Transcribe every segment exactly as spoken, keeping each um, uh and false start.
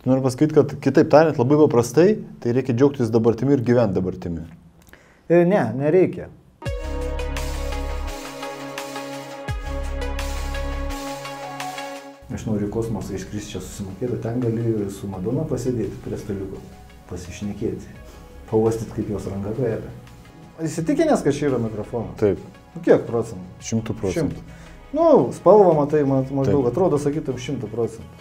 Noriu pasakyti, kad kitaip tariant, labai paprastai, tai reikia džiaugtis dabartimi ir gyventi dabartimi. E, ne, nereikia. Aš noriu kosmosą iškristi čia susimokėti, ten gali su Madona pasėdėti prie staliuko, pasišnekėti, pauostyti, kaip jos ranka kvepia. Įsitikinęs, kad čia yra mikrofonas? Taip. Nu, kiek procentų? Šimtų procentų. Šimtų. Nu, spalvą matai, maždaug Taip. Atrodo, sakytum, šimtų procentų.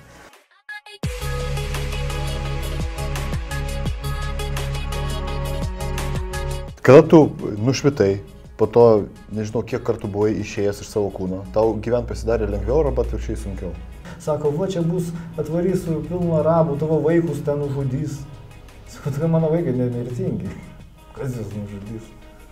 Kada tu nušvitai, po to, nežinau, kiek kartų buvai išėjęs iš savo kūno, tau gyvent pasidarė lengviau arba atvirkščiai sunkiau? Sako, va, čia bus atvarysiu pilno arabų, tavo vaikus ten nužudys. Sako, tai mano vaikai nemirtingi. Kas jūs nužudys?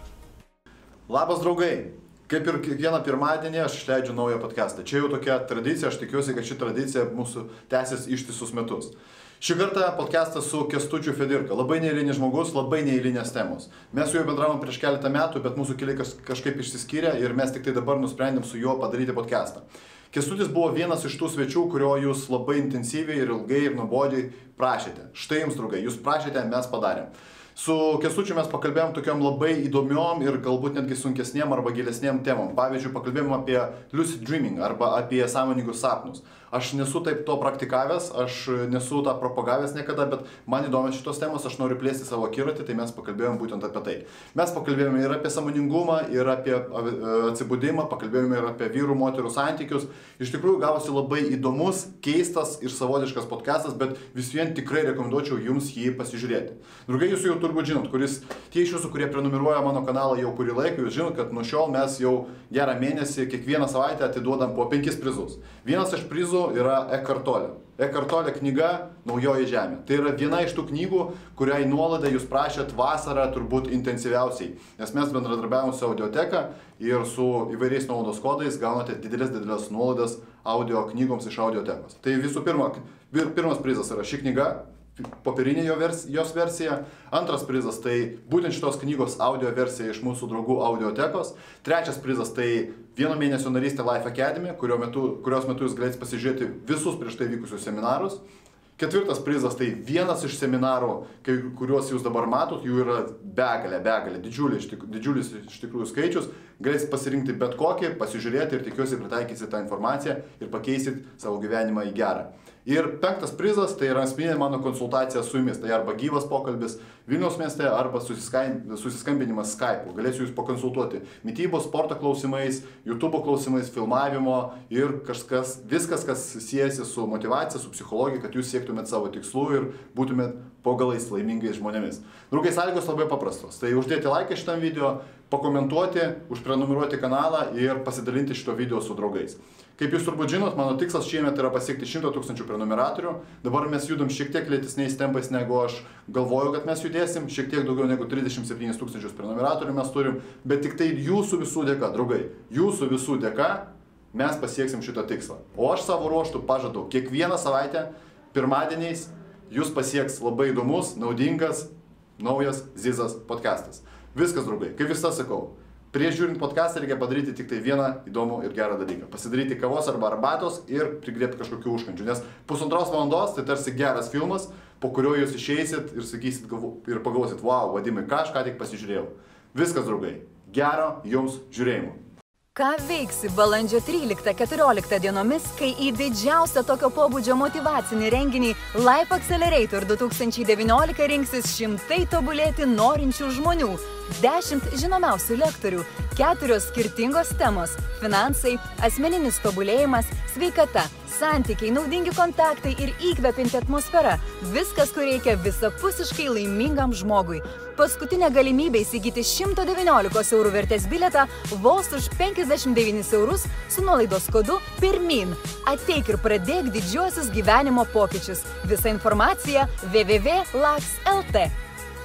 Labas draugai! Kaip ir kiekvieną pirmadienį aš išleidžiu naują podcastą. Čia jau tokia tradicija, aš tikiuosi, kad ši tradicija mūsų tęsis ištisus metus. Šį kartą podcastas su Kęstučiu Fedirka. Labai neeilinis žmogus, labai neeilinės temos. Mes su juo bendravom prieš keletą metų, bet mūsų keliai kažkaip išsiskyrė ir mes tik tai dabar nusprendėm su juo padaryti podcastą. Kęstutis buvo vienas iš tų svečių, kurio jūs labai intensyviai ir ilgai ir nuobodžiai prašėte. Štai jums, draugai, jūs prašėte, mes padarėm. Su Kęstučiu mes pakalbėjom tokiom labai įdomiom ir galbūt netgi sunkesniem arba gilesniem temom. Pavyzdžiui, pakalbėjom apie lucid dreaming arba apie sąmoningus sapnus. Aš nesu taip to praktikavęs, aš nesu tą propagavęs niekada, bet man įdomios šitos temos, aš noriu plėsti savo akiratį, tai mes pakalbėjom būtent apie tai. Mes pakalbėjome ir apie sąmoningumą, ir apie atsibudimą, pakalbėjome ir apie vyrų, moterų santykius. Iš tikrųjų gavosi labai įdomus, keistas ir savotiškas podcastas, bet vis vien tikrai rekomenduočiau jums jį pasižiūrėti. Draugai, jūs jau turbūt žinot, kuris tie iš jūsų, kurie prenumeruoja mano kanalą jau kurį laiką, jūs žinot, kad nuo šiol mes jau gerą mėnesį kiekvieną savaitę atiduodam po penkis prizus. Vienas iš prizų yra Eckhart Tolle. Eckhart Tolle knyga Naujoji žemė. Tai yra viena iš tų knygų, kuriai nuolaidą jūs prašėt vasarą turbūt intensyviausiai. Nes mes bendradarbiavome su Audioteka ir su įvairiais nuolaidos kodais gaunate didelės didelės nuolaidas audio knygoms iš Audiotekos. Tai visų pirma, pirmas prizas yra ši knyga, popierinė jo vers, jos versija. Antras prizas tai būtent šitos knygos audio versija iš mūsų draugų Audiotekos. Trečias prizas tai vieno mėnesio narystė Life Academy, kurio metu, kurios metu jūs galėsite pasižiūrėti visus prieš tai vykusius seminarus. Ketvirtas prizas tai vienas iš seminarų, kuriuos jūs dabar matot, jų yra begalė, begalė, didžiulis, didžiulis iš tikrųjų skaičius. Galėsit pasirinkti bet kokį, pasižiūrėti ir tikiuosi pritaikysit tą informaciją ir pakeisit savo gyvenimą į gerą. Ir penktas prizas tai yra asmeninė mano konsultacija su jumis. Tai arba gyvas pokalbis Vilniaus mieste, arba susiskambinimas Skype'u. Galėsiu jūs pakonsultuoti mitybos, sporto klausimais, YouTube klausimais, filmavimo ir kažkas, viskas, kas siejasi su motyvacija, su psichologija, kad jūs siektumėt savo tikslų ir būtumėt po galais laimingais žmonėmis. Draugai, sąlygos labai paprastos. Tai uždėti laiką šitam video, pakomentuoti, užprenumeruoti kanalą ir pasidalinti šito video su draugais. Kaip jūs turbūt žinot, mano tikslas šiemet yra pasiekti šimtą tūkstančių prenumeratorių. Dabar mes judam šiek tiek lėtesniais tempais, negu aš galvoju, kad mes judėsim. Šiek tiek daugiau negu trisdešimt septynis tūkstančius prenumeratorių mes turim. Bet tik tai jūsų visų dėka, draugai, jūsų visų dėka mes pasieksim šitą tikslą. O aš savo ruoštų pažadu, kiekvieną savaitę, pirmadieniais, jūs pasieks labai įdomus, naudingas, naujas Zizas podcastas. Viskas, draugai, kaip visą sakau. Prieš žiūrint podcastą reikia padaryti tik tai vieną įdomų ir gerą dalyką. Pasidaryti kavos arba arbatos ir prigriebti kažkokių užkandžių. Nes pusantros valandos tai tarsi geras filmas, po kurio jūs išeisit ir sakysit ir pagalvosit, wow, Vadimai, ką aš ką tik pasižiūrėjau. Viskas, draugai. Gero jums žiūrėjimo. Ką veiksi balandžio tryliktą keturioliktą dienomis, kai į didžiausią tokio pobūdžio motyvacinį renginį Life Accelerator du tūkstančiai devyniolika rinksis šimtai tobulėti norinčių žmonių, dešimt žinomiausių lektorių, keturios skirtingos temos – finansai, asmeninis tobulėjimas, sveikata, santykiai, naudingi kontaktai ir įkvepianti atmosfera – viskas, ko reikia visapusiškai laimingam žmogui. Paskutinė galimybė įsigyti šimto devyniolikos eurų vertės bilietą vos už penkiasdešimt devynis eurus su nuolaidos kodu PIRMIN. Ateik ir pradėk didžiuosius gyvenimo pokyčius. Visa informacija w w w taškas laks taškas l t.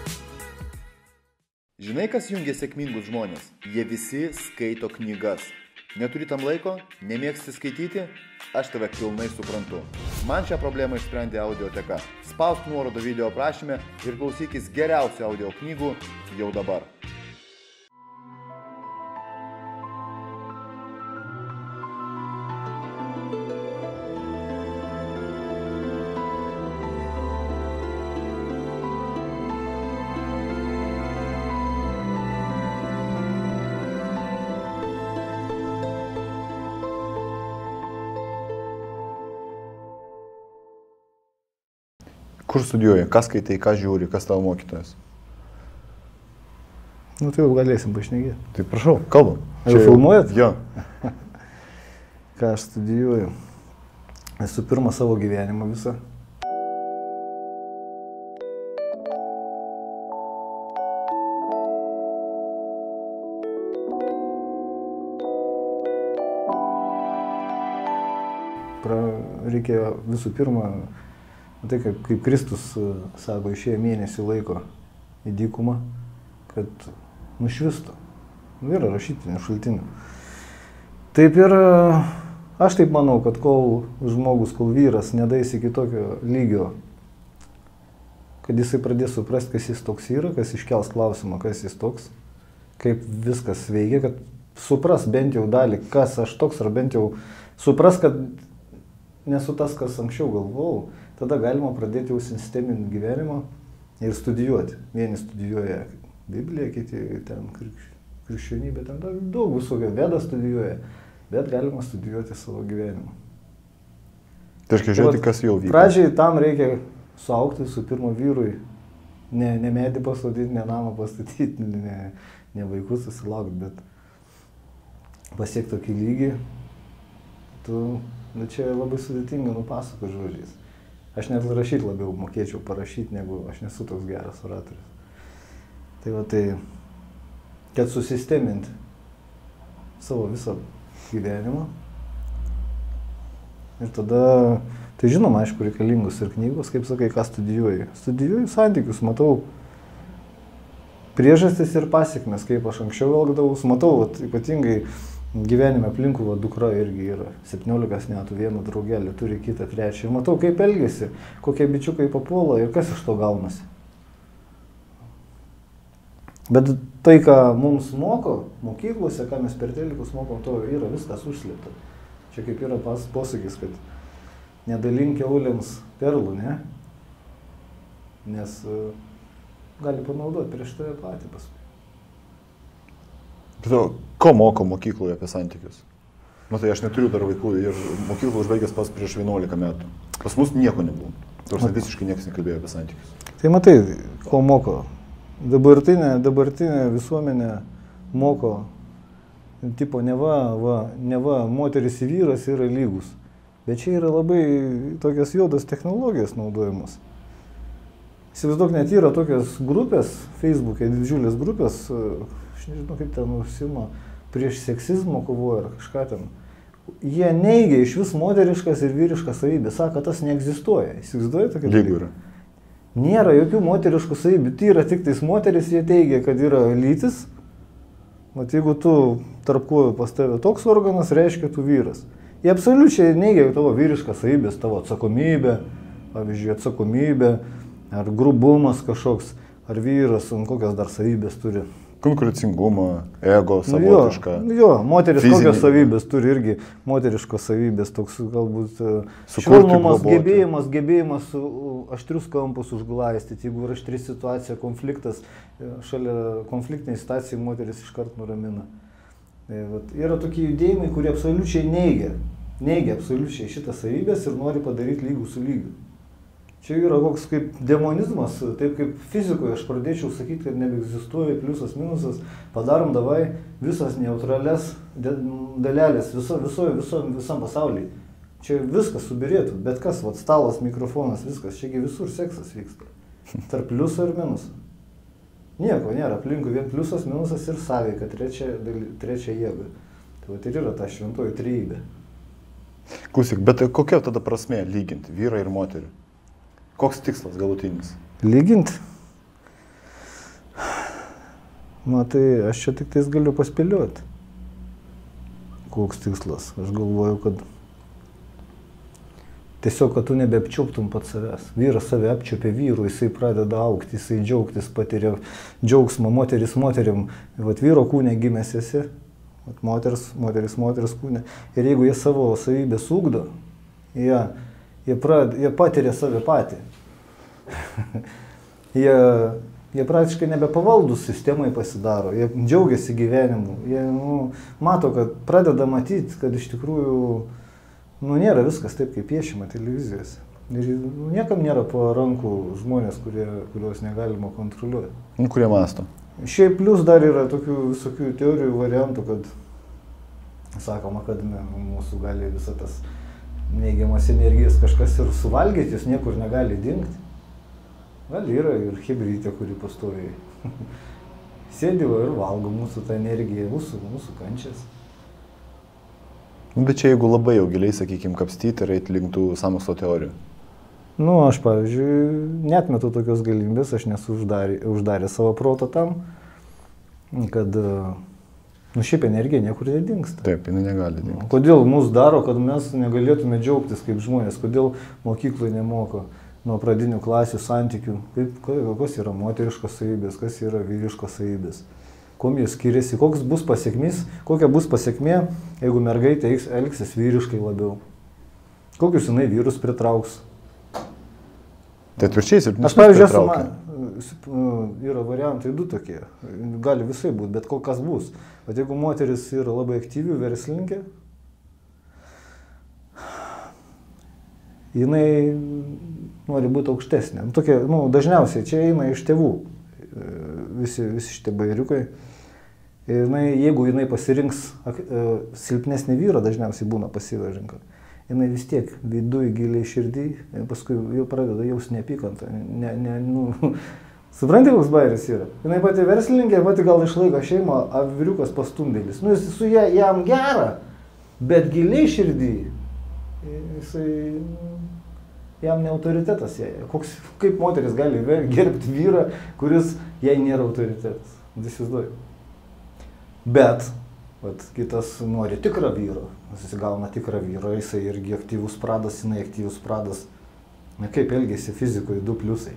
Žinai, kas jungia sėkmingus žmonės? Jie visi skaito knygas. Neturi tam laiko? Nemėgsti skaityti? Aš tave pilnai suprantu. Man šią problemą išsprendė Audioteka. Spausk nuorodą video aprašyme ir klausykis geriausių audio knygų jau dabar. Kur studijuoji, kas skaitai, ką žiūri, kas tavo mokytojas? Nu tai jau galėsim pašnekėti. Tai prašau, kalbam. Jau filmuojat? Jo. Ką aš studijuoju? Esu pirmą savo gyvenimą visą. Pra, reikėjo visų pirma, tai kaip, kaip Kristus sako, išėjo mėnesį laiko į dykumą, kad nušvistų. Yra rašytinių šaltinių. Taip ir aš taip manau, kad kol žmogus, kol vyras nedais iki tokio lygio, kad jisai pradės suprasti, kas jis toks yra, kas iškels klausimą, kas jis toks, kaip viskas veikia, kad supras bent jau dalį, kas aš toks, ar bent jau supras, kad nesu tas, kas anksčiau galvojau, tada galima pradėti jau sisteminį gyvenimą ir studijuoti. Vieni studijuoja Bibliją, kiti ten krikščionybė, ten daug visokio Vedą studijuoja, bet galima studijuoti savo gyvenimą. Tai reiškia žiūrėti, kas jau vyko. Pradžiai tam reikia suaugti su pirmo vyrui, ne, ne medį pasodyti, ne namą pastatyti, ne, ne vaikus susilaukti, bet pasiekti tokį lygį, tu, nu čia labai sudėtinga nupasakoti žodžiais. Aš net rašyti labiau mokėčiau parašyti, negu aš nesu toks geras oratorius. Tai va tai, kad susisteminti savo visą gyvenimą. Ir tada, tai žinoma, aišku, reikalingos ir knygos, kaip sakai, ką studijuoji. Studijuoju santykius, matau priežastis ir pasiekmes, kaip aš anksčiau elgdavus. Matau, vat, ypatingai gyvenime aplinkų, va, dukra irgi yra septyniolikos metų, vieną draugelį, turi kitą, trečią. Ir matau, kaip elgesi, kokie bičiukai papuola ir kas iš to gaunasi. Bet tai, ką mums moko, mokyklose, ką mes per telikus mokom, to yra viskas užslėpta. Čia kaip yra pas, posakis, kad nedalink kiaulėms perlų, ne? Nes uh, gali panaudoti prieš tave patį paskui. Bet ko moko mokykloje apie santykius? Matai, aš neturiu dar vaikų ir mokyklą užbaigęs pas prieš vienuolika metų. Pas mus nieko nebuvo. Tors visiškai niekas nekalbėjo apie santykius. Tai matai, ko moko? Dabartinė, dabartinė visuomenė moko, tipo, neva, va, neva moteris ir vyras yra lygus. Bet čia yra labai tokios juodos technologijos naudojamos. Įsivaizduok, net yra tokios grupės, Facebook'e didžiulės grupės, aš nežinau kaip ten užsima, prieš seksizmo kovoja ar kažką ten. Jie neigia iš vis moteriškas ir vyriškas savybės, sako, tas neegzistuoja. Įsivaizduoji tokia dalyka? Lygu yra. Nėra jokių moteriškų savybių, tai yra tik tais moteris, jie teigia, kad yra lytis. Mat, jeigu tu tarp kojų pas tave toks organas, reiškia tu vyras. Jie absoliučiai neigia tavo vyriškas savybės, tavo atsakomybė, pavyzdžiui, atsakomybė, ar grubumas kažkoks, ar vyras, kokias dar savybės turi. Konkurencingumą, ego, savotišką. Nu jo, jo, moteris fizinį... kokios savybės turi irgi, moteriškos savybės, toks galbūt švelnumas, gebėjimas, gebėjimas aštrius kampus užglaistyti, jeigu yra aštri situacija, konfliktas, šalia konfliktiniai situacijai moteris iškart nuramina. Yra tokie judėjimai, kurie absoliučiai neigia, neigia absoliučiai šitas savybės ir nori padaryti lygų su lygiu. Čia yra koks kaip demonizmas, taip kaip fizikoje aš pradėčiau sakyti, kad nebeegzistuoja pliusas, minusas, padarom davai visas neutralias dalelės viso, viso, viso, visam pasaulyje. Čia viskas subirėtų, bet kas, vat, stalas, mikrofonas, viskas, čiagi visur seksas vyksta. Tarp pliuso ir minuso. Nieko nėra, aplinkui vien pliusas, minusas ir sąveika, trečia, trečia jėga. Tai vat ir yra ta šventoji trejybė. Klausyk, bet kokia tada prasmė lyginti vyrą ir moterį? Koks tikslas galutinis? Lyginti? Matai, aš čia tik tais galiu paspėlioti. Koks tikslas? Aš galvoju, kad tiesiog, kad tu nebeapčioptum pat savęs. Vyras save apčiopia vyru, jisai pradeda augti, jisai džiaugtis, patiria džiaugsmą, moteris moteriam. Vat vyro kūne gimęs esi, vat moters, moteris moteris kūne. Ir jeigu jie savo savybės ugdo, jie, jie, prad, jie patiria save patį. jie, jie praktiškai nebepavaldus sistemai pasidaro, jie džiaugiasi gyvenimu, jie nu, mato, kad pradeda matyti, kad iš tikrųjų nu, nėra viskas taip, kaip piešima televizijose. Ir niekam nėra po rankų žmonės, kurie, kuriuos negalima kontroliuoti. Nu, kurie masto. Šiaip plus dar yra tokių visokių teorijų variantų, kad sakoma, kad ne, mūsų gali visą tas neigiamas energijas kažkas ir suvalgyti, jis niekur negali dingti. Gal yra ir hibrytė, kuri pastoviai sėdi ir valgo mūsų tą energiją, mūsų, mūsų kančias. Bet čia jeigu labai jau giliai, sakykime, kapstyti ir eiti link tų sąmokslo teorijų. Nu, aš, pavyzdžiui, netmetu tokios galimybės, aš nesu uždarė, uždarė savo protą tam, kad, nu, šiaip energija niekur nedingsta. Taip, jinai negali dingti. Kodėl mus daro, kad mes negalėtume džiaugtis kaip žmonės, kodėl mokykloje nemoko nuo pradinių klasių santykių, kaip, kokios yra moteriškos savybės, kas yra vyriškos savybės, kuom jie skiriasi, koks bus pasiekmės, kokia bus pasiekmė, jeigu mergaitė elgsis vyriškai labiau, kokius jinai vyrus pritrauks. Tai atvirkščiai, ir aš, pavyzdžiui, esu, man, yra variantai du tokie, gali visai būti, bet kol kas bus. Bet jeigu moteris yra labai aktyvi verslininkė, jinai nori būti aukštesnė. Tokie, nu, dažniausiai čia eina iš tėvų, visi, visi šitie bairiukai. Jinai, jeigu jinai pasirinks silpnesnį vyrą, dažniausiai būna pasyvi rinka. Jinai vis tiek viduje giliai širdį, paskui jau pradeda jausti neapykantą. Ne, ne, nu, supranti, koks bairis yra. Jinai pati verslininkė, pati gal išlaiko šeimą, o vyriukas pastumdėlis. Nu, jis su ją, jam gera, bet giliai širdį, jisai, jam ne autoritetas. Koks, kaip moteris gali gerbti vyrą, kuris jai nėra autoritetas. Įsivaizduoju. Bet vat, kitas nori tikrą vyrą, jis gauna tikrą vyrą, jisai irgi aktyvus pradas, jinai aktyvus pradas. Na kaip elgėsi fizikoje du pliusai.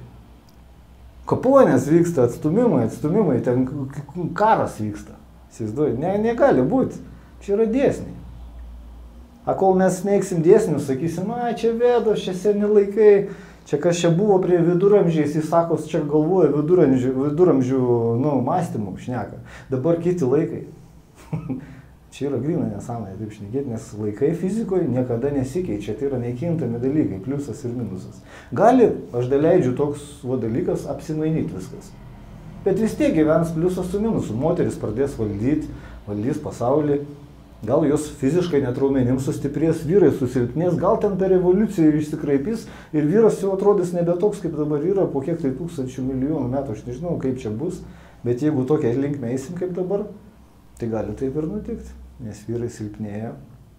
Kaponės vyksta, atstumimai, atstumimai, ten karas vyksta. Įsivaizduoju, ne, negali būti, čia yra dėsniai. A kol mes neiksim dėsnius, sakysim, a čia Vedos, čia seni laikai, čia kas čia buvo prie viduramžiais, jis sako, čia galvoja viduramžių, viduramžių nu, mąstymų šneka. Dabar kiti laikai. Čia yra gryna nesąmonė, taip šnekėti, nes laikai fizikoje niekada nesikeičia, tai yra neikintami dalykai, pliusas ir minusas. Gali, aš daleidžiu toks va, dalykas, apsimainyti viskas. Bet vis tiek gyvens pliusas su minusu. Moteris pradės valdyti, valdys pasaulį, gal jos fiziškai net raumenim sustiprės, vyrai susilpnės, gal ten per revoliuciją išsikraipys ir vyras jau atrodys nebe toks, kaip dabar yra, po kiek tai tūkstančių milijonų metų, aš nežinau, kaip čia bus, bet jeigu tokia linkme eisim kaip dabar, tai gali taip ir nutikti, nes vyrai silpnėja,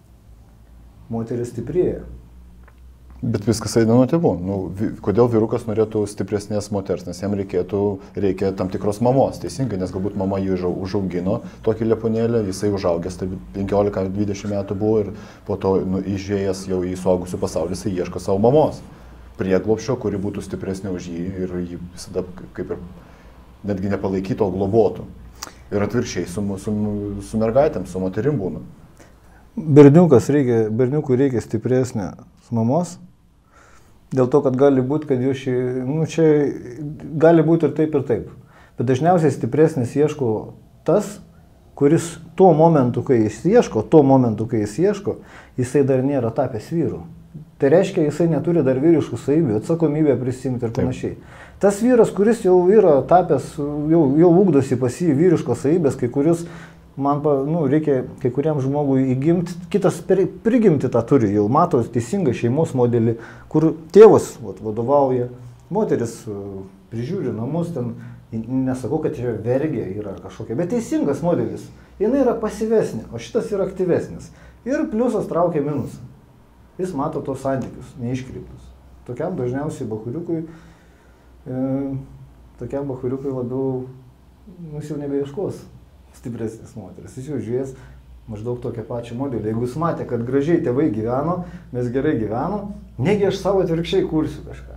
moteris stiprėja. Bet viskas eina nuo tėvų. Nu, kodėl vyrukas norėtų stipresnės moters, nes jam reikėtų, reikia tam tikros mamos, teisingai, nes galbūt mama jį užaugino tokį leponėlį, jisai užaugęs, tai penkiolika dvidešimt metų buvo ir po to nu, išėjęs jau į suaugusių pasaulį, jisai ieško savo mamos prieglobsčio, kuri būtų stipresnė už jį ir jį visada kaip ir netgi nepalaikytų, o globotų. Ir atvirkščiai su, su, su mergaitėm, su moterim būna. Berniukas reikia, berniukui reikia stipresnės mamos, dėl to, kad gali būti, kad jūs šį, nu čia gali būti ir taip ir taip. Bet dažniausiai stipresnis ieško tas, kuris tuo momentu, kai jis ieško, tuo momentu, kai jis ieško, jisai dar nėra tapęs vyru. Tai reiškia, jisai neturi dar vyriškų savybių, atsakomybę prisimti ir panašiai. Taip. Tas vyras, kuris jau yra tapęs, jau, jau ugdosi pas jį vyriškos savybės, kai kuris, man, nu, reikia kai kuriam žmogui įgimti, kitas prigimti tą turi, jau mato teisingą šeimos modelį, kur tėvas vat, vadovauja, moteris prižiūri namus, ten, nesakau, kad čia vergė yra kažkokia, bet teisingas modelis, jinai yra pasyvesnė, o šitas yra aktyvesnis. Ir pliusas traukia minusą. Jis mato tos santykius, neiškreiptus. Tokiam dažniausiai bakuriukui, e, tokiam bakuriukui labiau, mus jau nebeieškos stipresnis moteris. Jis jau žiūrės maždaug tokią pačią modelį. Jeigu jis matė, kad gražiai tėvai gyveno, mes gerai gyvenom, negi aš savo atvirkščiai kursiu kažką.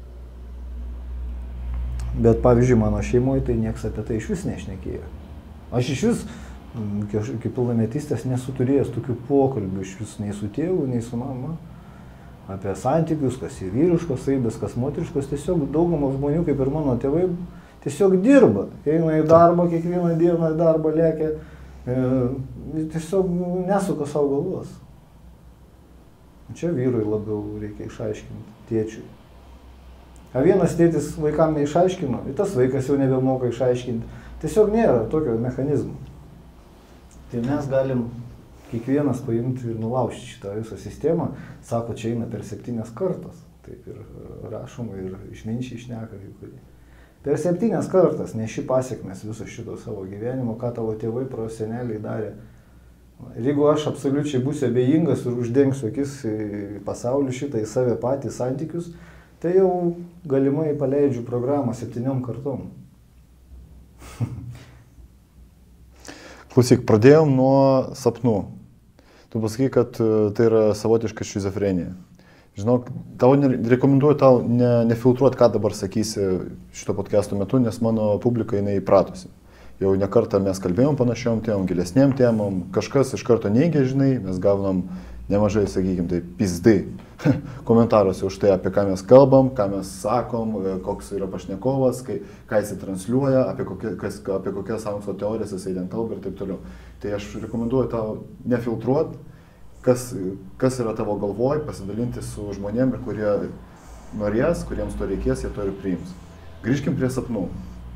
Bet pavyzdžiui, mano šeimoje tai nieks apie tai iš vis nešnekėjo. Aš iš vis iki pilnametystės nesu turėjęs tokių pokalbių iš vis nei su tėvu, nei su mama. Apie santykius, kas į vyriškos savybės, kas moteriškos, tiesiog daugumą žmonių, kaip ir mano tėvai, tiesiog dirba. Eina į darbą, kiekvieną dieną į darbą lėkia, e, tiesiog nesuka savo galvos. Čia vyrui labiau reikia išaiškinti, tėčiui. A vienas tėtis vaikam neišaiškino, ir tas vaikas jau nebemoka išaiškinti. Tiesiog nėra tokio mechanizmo. Tai mes galim kiekvienas paimti ir nulaužti šitą visą sistemą. Sako, čia eina per septynias kartas. Taip ir rašoma, ir išminčiai šneka. Per septynias kartas neši pasiekmes viso šito savo gyvenimo, ką tavo tėvai, proseneliai darė. Ir jeigu aš absoliučiai būsiu abejingas ir uždengsiu akis į pasaulį šitą, į save patį santykius, tai jau galimai paleidžiu programą septyniom kartom. Klausyk, pradėjom nuo sapnų. Tu pasakai, kad tai yra savotiška šizofrenija. Žinok, tau rekomenduoju tau ne, nefiltruoti, ką dabar sakysi šito podcast'o metu, nes mano publika jinai įpratusi. Jau ne kartą mes kalbėjom panašiom temom, gilesnėm temom, kažkas iš karto neigia, žinai, mes gaunam nemažai, sakykime, tai pizdai komentaruose už tai, apie ką mes kalbam, ką mes sakom, koks yra pašnekovas, kai, ką jisai transliuoja, apie, kokie, kas, apie kokias sąmokslo teorijas jisai ten kalba ir taip toliau. Tai aš rekomenduoju tau nefiltruoti, kas, kas yra tavo galvoj, pasidalinti su žmonėm, kurie norės, kuriems to reikės, jie to ir priims. Grįžkim prie sapnų.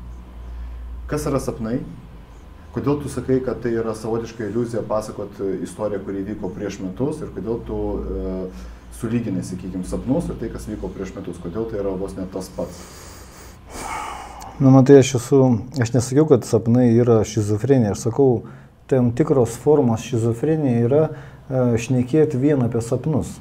Kas yra sapnai? Kodėl tu sakai, kad tai yra savotiška iliuzija pasakot istoriją, kuri vyko prieš metus ir kodėl tu e, sulyginai, sakykime, sapnus ir tai, kas vyko prieš metus? Kodėl tai yra vos ne tas pats? Na, matai, aš esu, aš nesakiau, kad sapnai yra šizofrenija. Aš sakau, tam tikros formos šizofrenija yra e, šnekėti vien apie sapnus.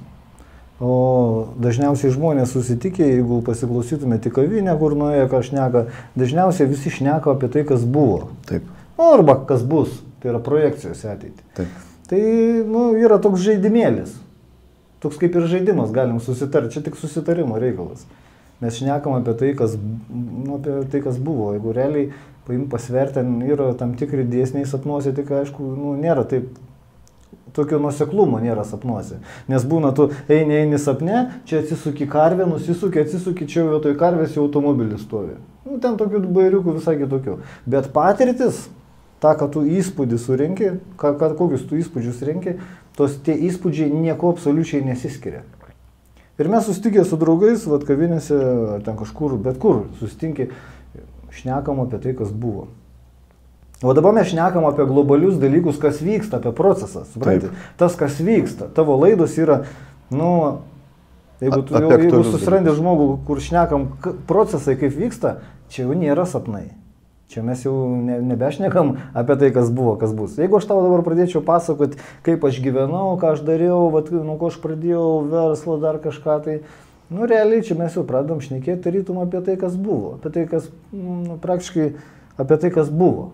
O dažniausiai žmonės susitikė, jeigu pasiklausytume tik kavinę, kur nuėjo, ką šneka, dažniausiai visi šneka apie tai, kas buvo. Taip. Nu, arba kas bus, tai yra projekcijos ateitį. Taip. Tai nu, yra toks žaidimėlis. Toks kaip ir žaidimas, galim susitarti, čia tik susitarimo reikalas. Mes šnekam apie tai, kas, nu, apie tai, kas buvo. Jeigu realiai paim pasverti, yra tam tikri dėsniai sapnuose, tik aišku, nu, nėra taip. Tokio nuoseklumo nėra sapnuose. Nes būna, tu eini, eini sapne, čia atsisuki karvę, nusisuki, atsisuki, čia vietoj karvės jau automobilis stovi. Nu, ten tokių bairiukų visai kitokių. Bet patirtis, tą, ką tu įspūdį surinki, ką, ką, kokius tu įspūdžius rinki, tos tie įspūdžiai nieko absoliučiai nesiskiria. Ir mes susitikę su draugais, vat kavinėse, ten kažkur, bet kur susitinki, šnekam apie tai, kas buvo. O dabar mes šnekam apie globalius dalykus, kas vyksta, apie procesą, supranti? Tas, kas vyksta, tavo laidos yra, nu, jeigu tu jau, jeigu susirandi žmogų, kur šnekam procesai, kaip vyksta, čia jau nėra sapnai. Čia mes jau ne, nebešnekam apie tai, kas buvo, kas bus. Jeigu aš tau dabar pradėčiau pasakoti, kaip aš gyvenau, ką aš dariau, vat, nuo ko aš pradėjau verslą, dar kažką, tai, nu, realiai čia mes jau pradedam šnekėti rytum apie tai, kas buvo, apie tai, kas, nu, praktiškai apie tai, kas buvo.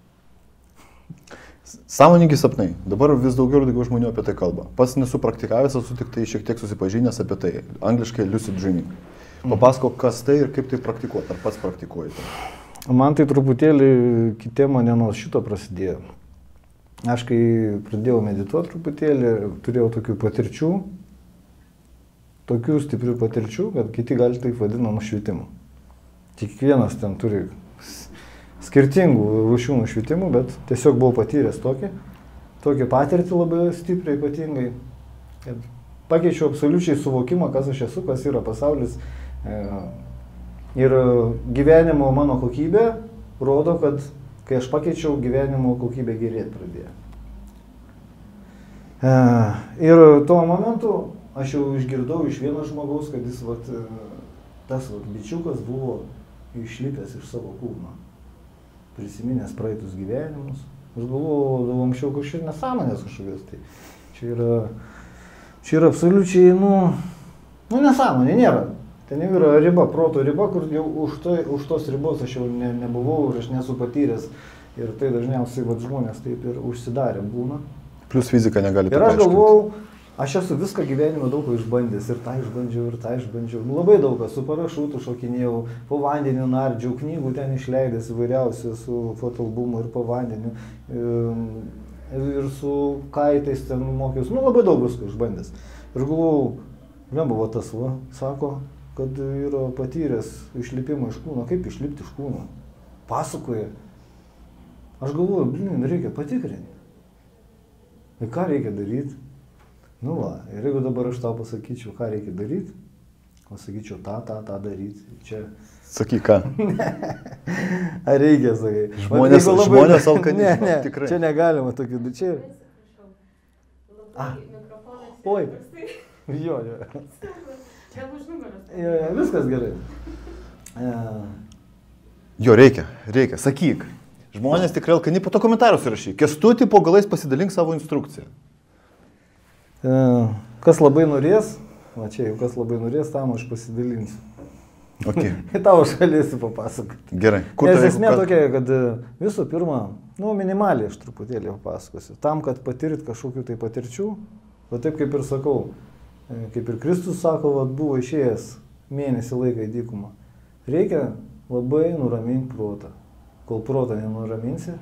Sąmoningi sapnai. Dabar vis daugiau ir daugiau žmonių apie tai kalba. Pats nesu praktikavęs, esu tik tai šiek tiek susipažinęs apie tai. Angliškai lucid dreaming. Papasakok, kas tai ir kaip tai praktikuoti. Ar pats praktikuoji tai? Man tai truputėlį kitė mane nuo šito prasidėjo. Aš kai pradėjau medituoti truputėlį, turėjau tokių patirčių, tokių stiprių patirčių, kad kiti gali taip vadinti nušvitimu. Kiekvienas ten turi skirtingų rūšių nušvitimų, bet tiesiog buvau patyręs tokį, tokį patirtį labai stipriai ypatingai. Pakeičiau absoliučiai suvokimą, kas aš esu, kas yra pasaulis. Ir gyvenimo mano kokybė rodo, kad kai aš pakeičiau, gyvenimo kokybė gerėti pradėjo. Ir tuo momentu aš jau išgirdau iš vieno žmogaus, kad jis, vat, tas vat, bičiukas buvo išlipęs iš savo kūno. Prisiminęs praeitus gyvenimus. Aš galvojau, anksčiau kažkaip nesąmonės kažkokios. Tai čia yra, čia yra absoliučiai, nu, nu nesąmonė, nėra. Ten jau yra riba, proto riba, kur jau už, tai, už tos ribos aš jau ne, nebuvau ir aš nesu patyręs. Ir tai dažniausiai vat, žmonės taip ir užsidarė būna. Plus fizika negali. Ir aš galvojau, aš esu viską gyvenime daug ko išbandęs, ir tą išbandžiau, ir tą išbandžiau. Nu, labai daug, su parašutu šokinėjau, po vandeniu nardžiau, knygų ten išleidęs įvairiausių, su fotoalbumu ir po vandeniu, ir su kaitais ten mokiausi, nu labai daug visko išbandęs. Ir galvojau, nebuvo tas, va, sako, kad yra patyręs išlipimą iš kūno, kaip išlipti iš kūno. Pasakoja. Aš galvoju, blin, reikia patikrinti. Ir ką reikia daryti? Nu va, ir jeigu dabar aš tau pasakyčiau, ką reikia daryti, pasakyčiau tą, tą, tą daryti, čia... Sakyk ką. Ar reikia, sakai. Žmonės, labai... žmonės alkani. Ne, ne, tikrai. Čia negalima tokių, čia... Ah. Oi. Jo, jo. Jo, jo, viskas gerai. Jo, reikia, reikia, sakyk. Žmonės tikrai alkani, po to komentarus įrašyk. Kęstutį po galais pasidalink savo instrukciją. Kas labai norės, va čia jau kas labai norės, tam aš pasidalinsiu. Okay. Tau aš galėsiu papasakoti. Gerai. Kur Nes esmė kas... tokia, kad visų pirma, nu, minimaliai aš truputėlį papasakosiu. Tam, kad patirit kažkokių tai patirčių, va taip kaip ir sakau, kaip ir Kristus sako, va buvo išėjęs mėnesį laiką į dykumą. Reikia labai nuraminti protą. Kol protą nenuraminsi,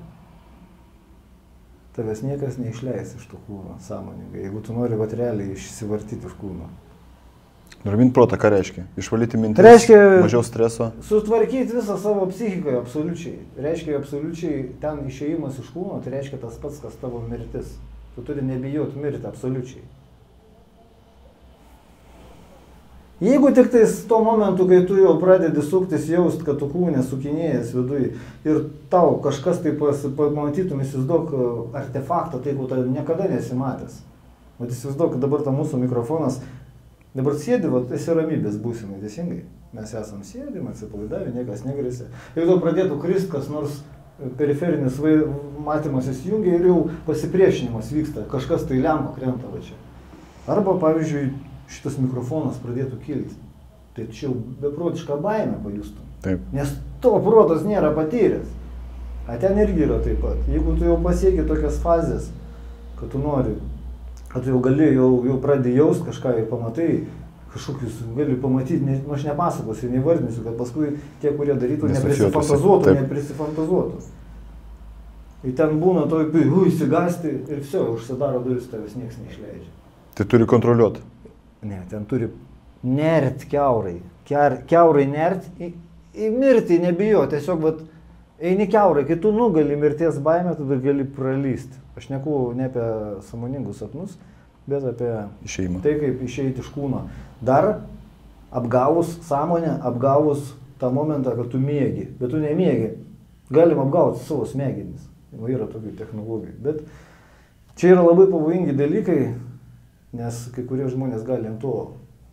tavęs niekas neišleis iš to kūno sąmoningai, jeigu tu nori vat realiai išsivartyti iš kūno. Nuraminti protą, ką reiškia? Išvalyti mintis, reiškia, mažiau streso? Sutvarkyti visą savo psichiką, absoliučiai. Reiškia, absoliučiai ten išėjimas iš kūno, tai reiškia tas pats, kas tavo mirtis. Tu turi nebijoti mirti, absoliučiai. Jeigu tik tais tuo momentu, kai tu jau pradedi suktis, jaust, kad tu kūnė sukinėjęs viduje ir tau kažkas tai pamatytum, įsivaizduok artefaktą, tai tu niekada nesimatęs. O įsivaizduok, kad dabar ta mūsų mikrofonas dabar sėdi, va, esi ramybės būsimai, teisingai. Mes esam sėdim, atsipalaidavę, niekas negrėsia. Jeigu tau pradėtų krist, kas nors periferinis matymas įsijungia ir jau pasipriešinimas vyksta, kažkas tai lempa krenta va čia. Arba, pavyzdžiui, šitas mikrofonas pradėtų kilti. Tai čia jau beprotišką baimę pajustum. Taip. Nes to protas nėra patyręs. A ten irgi yra taip pat. Jeigu tu jau pasieki tokias fazės, kad tu nori, kad tu jau gali, jau, jau pradedi jaust kažką ir pamatai, kažkokius gali pamatyti, ne, nu aš nepasakosiu, nevardinsiu, kad paskui tie, kurie darytų, neprisifantazuotų, neprisifantazuotų. Ir ten būna toj, ui, įsigasti ir viso, užsidaro duris, tavęs niekas neišleidžia. Tai turi kontroliuoti? Ne, ten turi nert kiaurai, Ker, kiaurai nert, į, į mirtį nebijo, tiesiog, vat, eini kiaurai, kai tu nugali mirties baimę, tada gali pralysti. Aš neku ne apie sąmoningus sapnus, bet apie išėjimą. Tai, kaip išeiti iš kūno. Dar apgavus sąmonę, apgavus tą momentą, kad tu mėgi, bet tu nemiegi. Galim apgauti savo smegenis. Yra tokių technologijų. Bet čia yra labai pavojingi dalykai, nes kai kurie žmonės gali ant to,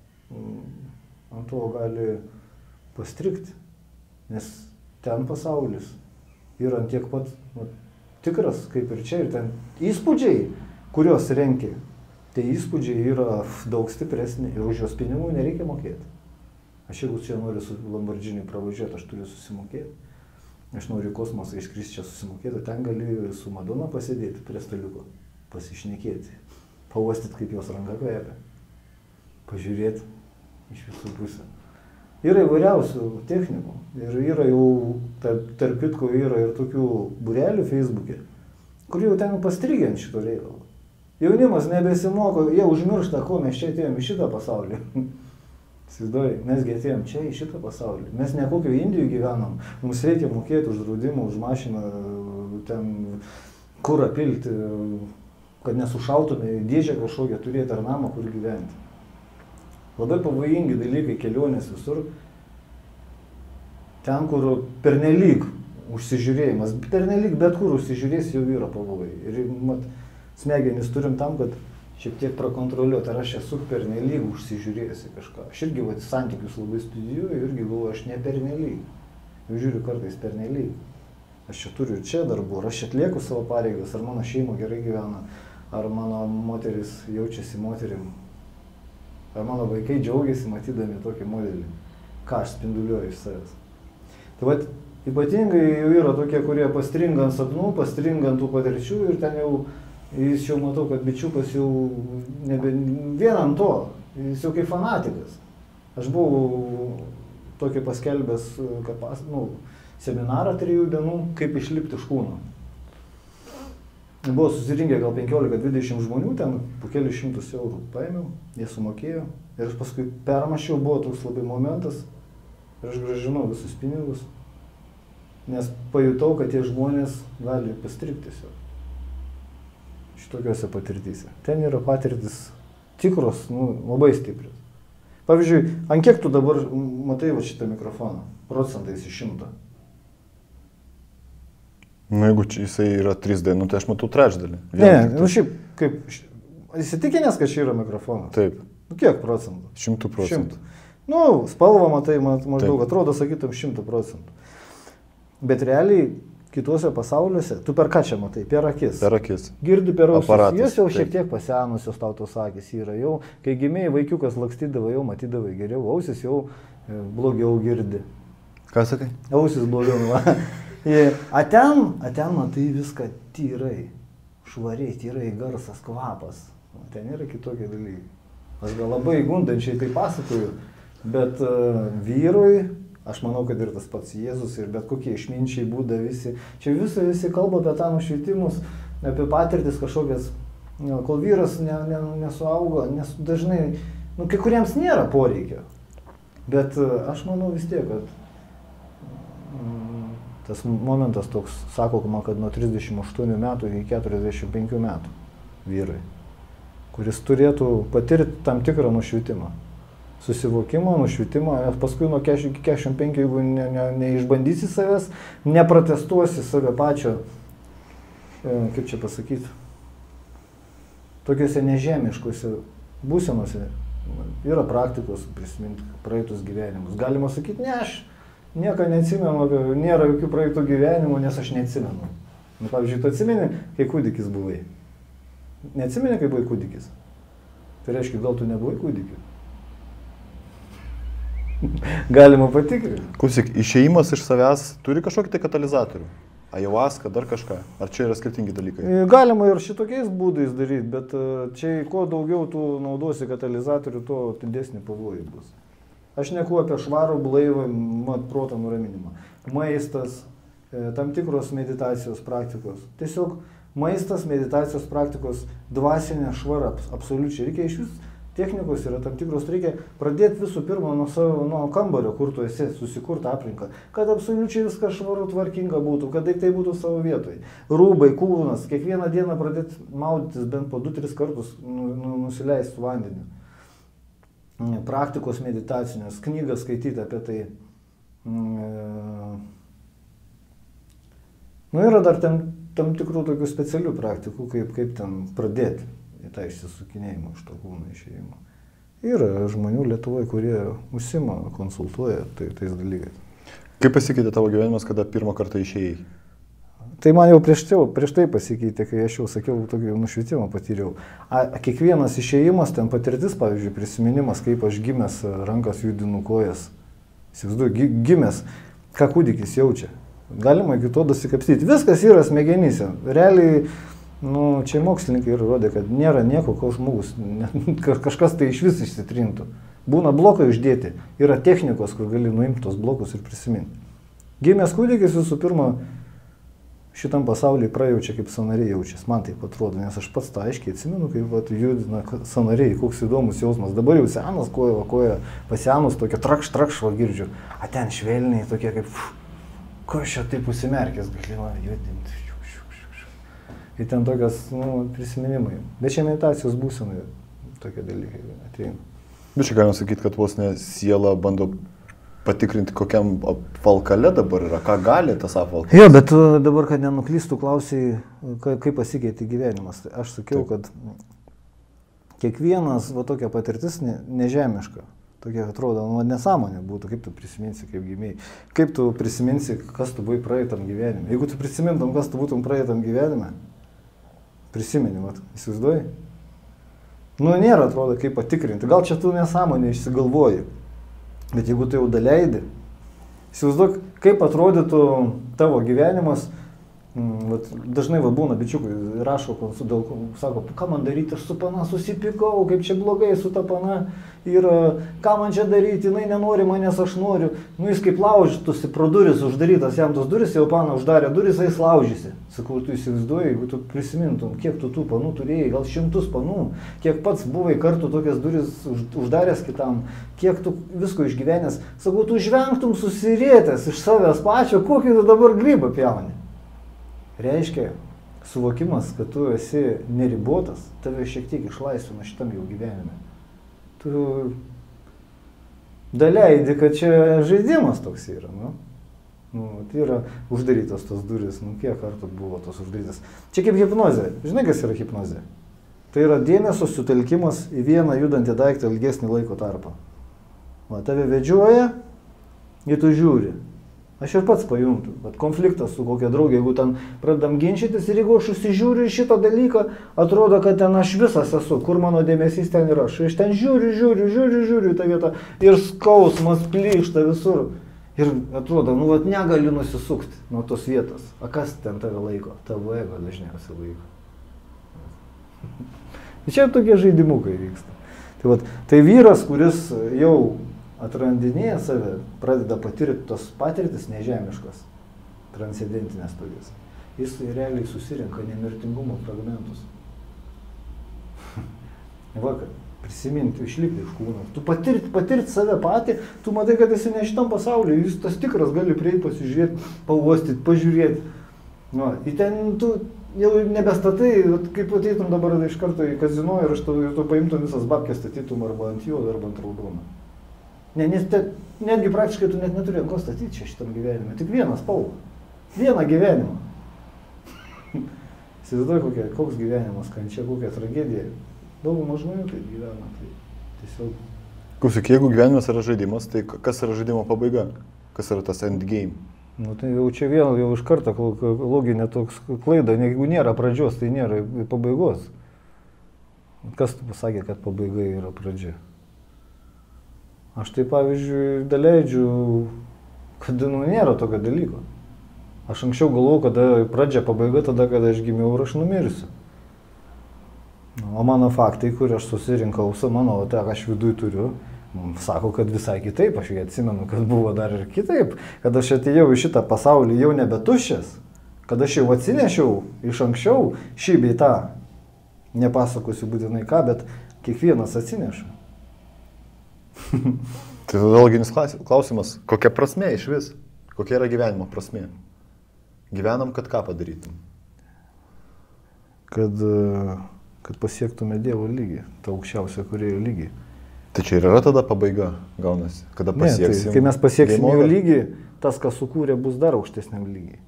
ant to gali pastrikti. Nes ten pasaulis yra ant tiek pat nu, tikras, kaip ir čia, ir ten įspūdžiai, kuriuos renki, tai įspūdžiai yra daug stipresni ir už jos pinigų nereikia mokėti. Aš jeigu čia noriu su Lamborghini pravažiuoti, aš turiu susimokėti. Aš noriu į kosmosą iškristi čia susimokėti, ten gali su Madona pasėdėti prie staliuko, pasišnekėti, pauostyti, kaip jos ranka kvepia, pažiūrėti iš visų pusę. Yra įvairiausių technikų ir yra jau, tarp, tarp kitko yra ir tokių būrelių Facebook'e, kur jau ten pastrigiant šito reikalo. Jaunimas nebesimoko, jie užmiršta, ko mes čia atėjom į šitą pasaulį. Įsivaizduoji, mesgi atėjom čia į šitą pasaulį. Mes ne kokio Indijų gyvenam, mums reikia mokėti už draudimą, už mašiną, ten kurą pilti, kad nesušautume į dėžę kažkokią, turėti ar namą, kur gyventi. Labai pavojingi dalykai, kelionės visur. Ten, kur pernelyg užsižiūrėjimas, pernelyg bet kur užsižiūrės jau yra pavojai. Ir mat, smegenys turim tam, kad šiek tiek prakontroliuoti, ar aš esu pernelyg užsižiūrėjęs į kažką. Aš irgi vat, santykius labai studijuoju, irgi galvoju, aš ne pernelyg. Jau žiūriu kartais pernelyg. Aš čia turiu ir čia darbų, ar aš atlieku savo pareigas, ar mano šeima gerai gyvena, ar mano moteris jaučiasi moterim. Ar mano vaikai džiaugiasi matydami tokį modelį, ką aš spinduliuoju iš savęs. Tai vat, ypatingai jau yra tokie, kurie pastringa ant sapnų, pastringa ant tų patirčių ir ten jau, jis jau matau, kad bičiukas jau nebe vien ant to, jis jau kaip fanatikas. Aš buvau tokį paskelbęs kapas, nu, seminarą trijų dienų, kaip išlipti iš kūno. Buvo susirinkę gal penkiolika dvidešimt žmonių, ten po kelius šimtus eurų paėmiau, jie sumokėjo ir aš paskui permašiau, buvo toks labai momentas ir aš grąžinau visus pinigus, nes pajutau, kad tie žmonės gali pastrikti tiesiog šitokiuose patirtyse. Ten yra patirtis tikros, nu, labai stiprios. Pavyzdžiui, ant kiek tu dabar matai va šitą mikrofoną? Procentais iš šimto. Nu, jeigu čia jisai yra trys D, nu, tai aš matau trečdalį. Ne, nu šiaip, kaip, įsitikinęs, kad čia yra mikrofonas. Taip. Nu, kiek procentų? Šimtų procentų. Šimtų. Nu, spalvą matai, maždaug, atrodo, sakytum, šimtų procentų. Bet realiai, kituose pasauliuose, tu per ką čia matai? Per akis. Per akis. Girdi per ausis. Aparatas, Jis jau šiek taip. tiek pasenusios tau tos akis yra. Jau, kai gimėjai vaikiukas lakstydavo, jau matydavai geriau, ausis jau e, blogiau girdi. Ką sakai? Ausis blogiau. Va. A ten, a ten matai viską tyrai, švariai, tyrai, garsas, kvapas. O ten yra kitokie dalykai. Aš gal labai gundančiai tai pasakoju, bet uh, vyrui, aš manau, kad ir tas pats Jėzus ir bet kokie išminčiai būda visi. Čia visi, visi kalba apie tą nušvietimus, apie patirtis kažkokias, nu, kol vyras ne, ne, nesuaugo, nes dažnai, nu, kai kuriems nėra poreikio. Bet uh, aš manau vis tiek, kad mm, tas momentas toks, sakoma, kad nuo trisdešimt aštuonių metų iki keturiasdešimt penkių metų vyrai, kuris turėtų patirti tam tikrą nušvitimą. Susivokimą, nušvitimą, paskui nuo keturiasdešimt iki keturiasdešimt penkių, jeigu ne, ne, neišbandysi savęs, neprotestuosi save pačio, e, kaip čia pasakyti, tokiuose nežemiškuose būsenose, yra praktikos prisiminti praeitus gyvenimus. Galima sakyti, ne, aš nieko neatsimenu, nėra jokių praeitų gyvenimų, nes aš neatsimenu. Nu, pavyzdžiui, tu atsimeni, kai kūdikis buvai. Neatsimeni, kai buvai kūdikis. Tai reiškia, gal tu nebuvai kūdikis. Galima patikrinti. Klausyk, išėjimas iš savęs turi kažkokį tai katalizatorių? Ayahuasca, dar kažką? Ar čia yra skirtingi dalykai? Galima ir šitokiais būdais daryti, bet čia kuo daugiau tu naudosi katalizatorių, tuo didesnį pavojų bus. Aš neku apie švarų, blaivą, mat proto nuraminimą. Maistas, tam tikros meditacijos praktikos. Tiesiog maistas, meditacijos praktikos, dvasinė švara, absoliučiai. Reikia iš vis technikos yra tam tikros, reikia pradėti visų pirma nuo savo nuo kambario, kur tu esi, susikurti aplinką, kad absoliučiai viskas švaru, tvarkinga būtų, kad daiktai būtų savo vietoje. Rūbai, kūnas, kiekvieną dieną pradėti maudytis bent po du tris kartus, nu, nu, nusileisti vandeniu. Praktikos meditacinės, knygas skaityti apie tai. Nu, yra dar tam, tam tikrų tokių specialių praktikų, kaip, kaip ten pradėti į tą išsisukinėjimą iš to kūno išėjimo. Yra žmonių Lietuvoje, kurie užsima, konsultuoja tai, tais dalykais. Kaip pasikeitė tavo gyvenimas, kada pirmą kartą išėjai? Tai man jau prieš tai, prieš tai pasikeitė, kai aš jau sakiau, tokį nušvitimą patyriau. A, kiekvienas išėjimas, ten patirtis, pavyzdžiui, prisiminimas, kaip aš gimęs, rankas judinu kojas. Įsivaizduoju, gimęs, ką kūdikis jaučia. Galima iki to dasikapstyti. Viskas yra smegenyse. Realiai, nu, čia mokslininkai ir rodė, kad nėra nieko, ko žmogus, ne, kažkas tai iš vis išsitrintų. Būna blokai uždėti. Yra technikos, kur gali nuimti tos blokus ir prisiminti. Gimęs kūdikis visų pirma, šitam pasaulyje prajaučia, kaip sąnariai jaučiasi. Man taip atrodo, nes aš pats tą aiškiai atsimenu, kaip vat, judina sąnariai, koks įdomus jausmas. Dabar jau senas koja, va, koja pasenus, tokia trakš, trakš, va girdžiu. A ten švelniai, tokie kaip, ko aš čia taip užsimerkęs galima judinti. Ir ten tokias, nu, prisiminimai. Bet čia meditacijos būsenai tokie dalykai ateina. Bet čia galima sakyti, kad vos ne siela bando patikrinti, kokiam apvalkale dabar yra, ką gali tas apvalkalas. Jo, bet dabar, kad nenuklystų, klausiai, kaip pasikeitė gyvenimas. Aš sakiau, Taip. kad kiekvienas va tokia patirtis ne, nežemiška. Tokia atrodo, nu, nesąmonė būtų, kaip tu prisiminsi, kaip gimėjai. Kaip tu prisiminsi, kas tu buvai praeitam gyvenime. Jeigu tu prisimintum, kas tu būtum praeitam gyvenime, prisimeni, vat, įsivaizduoji? Nu, nėra, atrodo, kaip patikrinti. Gal čia tu nesąmonė išsigalvoji. Bet jeigu tu jau daleidi, įsivaizduok, kaip atrodytų tavo gyvenimas, vat, dažnai va, būna bičiukai, rašo, dėl, sako, ką man daryti, aš su pana susipykau, kaip čia blogai su ta pana ir ką man čia daryti, jinai nenori manęs, aš noriu. Nu, jis kaip laužytųsi pro duris, uždarytas jam tos duris, jau pana uždarė duris, jis laužysi. Sakau, tu įsivaizduoji, jeigu tu prisimintum, kiek tu tų panų turėjai, gal šimtus panų, kiek pats buvai kartu tokias duris uždaręs kitam, kiek tu visko išgyvenęs. Sakau, tu žvengtum susirėtęs iš savęs pačio, kokį tu dabar grybą pjauni. Reiškia, suvokimas, kad tu esi neribotas, tave šiek tiek išlaisvina šitam jau gyvenime. Tu daleidi, kad čia žaidimas toks yra, nu. Nu, tai yra uždarytos tos durys, nu kiek kartų buvo tos uždarytas. Čia kaip hipnozė. Žinai, kas yra hipnozė? Tai yra dėmesio sutelkimas į vieną judantį daiktą ilgesnį laiko tarpą. Va, tave vedžioja ir tu žiūri. Aš ir pats pajuntu, bet konfliktas su kokia draugė, jeigu ten pradedam ginčytis ir jeigu aš užsižiūriu į šitą dalyką, atrodo, kad ten aš visas esu, kur mano dėmesys ten yra. Aš iš ten žiūriu, žiūriu, žiūriu, žiūriu į tą vietą ir skausmas plyšta visur. Ir atrodo, nu, vat negali nusisukti nuo tos vietos. A kas ten tave laiko? Tavo ego dažniausiai laiko. Čia tokie žaidimukai vyksta. Tai, vat, tai vyras, kuris jau atrandinėja save, pradeda patirti tos patirtis nežemiškas, transcendentinės tokias. Jis realiai susirenka nemirtingumo fragmentus. Va, kad prisiminti, išlipti iš kūno. Tu patirti, patirti save patį, tu matai, kad esi ne šitam pasaulyje, jis tas tikras gali prieiti, pasižiūrėti, pauostyti, pažiūrėti. Nu, į ten tu jau nebestatai, kaip ateitum dabar iš karto į kazino ir aš tu, tu paimtum visas babkės, statytum arba ant juodo, arba ant raudono. Ne, nes te, netgi praktiškai tu net neturi ko statyti čia šitam gyvenime, tik vieną spalvą, vieną gyvenimą. Įsivaizduoju, kokia, koks gyvenimas, kančia, kokia tragedija. Daugumą žmonių taip gyvena, tai tiesiog... Klausyk, jeigu gyvenimas yra žaidimas, tai kas yra žaidimo pabaiga? Kas yra tas endgame? Nu tai jau čia vėl jau iš karto loginė toks klaida, jeigu nėra pradžios, tai nėra pabaigos. Kas tu pasakė, kad pabaiga yra pradžia? Aš tai pavyzdžiui daleidžiu, kad nu nėra tokio dalyko. Aš anksčiau galvojau, kada pradžia pabaiga tada, kada aš gimiau ir aš numirsiu. O mano faktai, kur aš susirinkau su mano, tai aš viduj turiu, sako, kad visai kitaip, aš jį atsimenu, kad buvo dar ir kitaip, kad aš atėjau į šitą pasaulį jau nebetuščias, kad aš jau atsinešiau iš anksčiau šį bei tą, nepasakosiu būtinai ką, bet kiekvienas atsineša. Tai tada loginis klausimas, kokia prasmė iš vis? Kokia yra gyvenimo prasmė? Gyvenam, kad ką padarytum? Kad, kad pasiektume Dievo lygį, tą aukščiausią kūrėjo lygį. Tai čia ir yra tada pabaiga, gaunasi, kada pasieksim? Ne, tai, kai mes pasieksim jo lygį, tas, kas sukūrė, bus dar aukštesniam lygiai.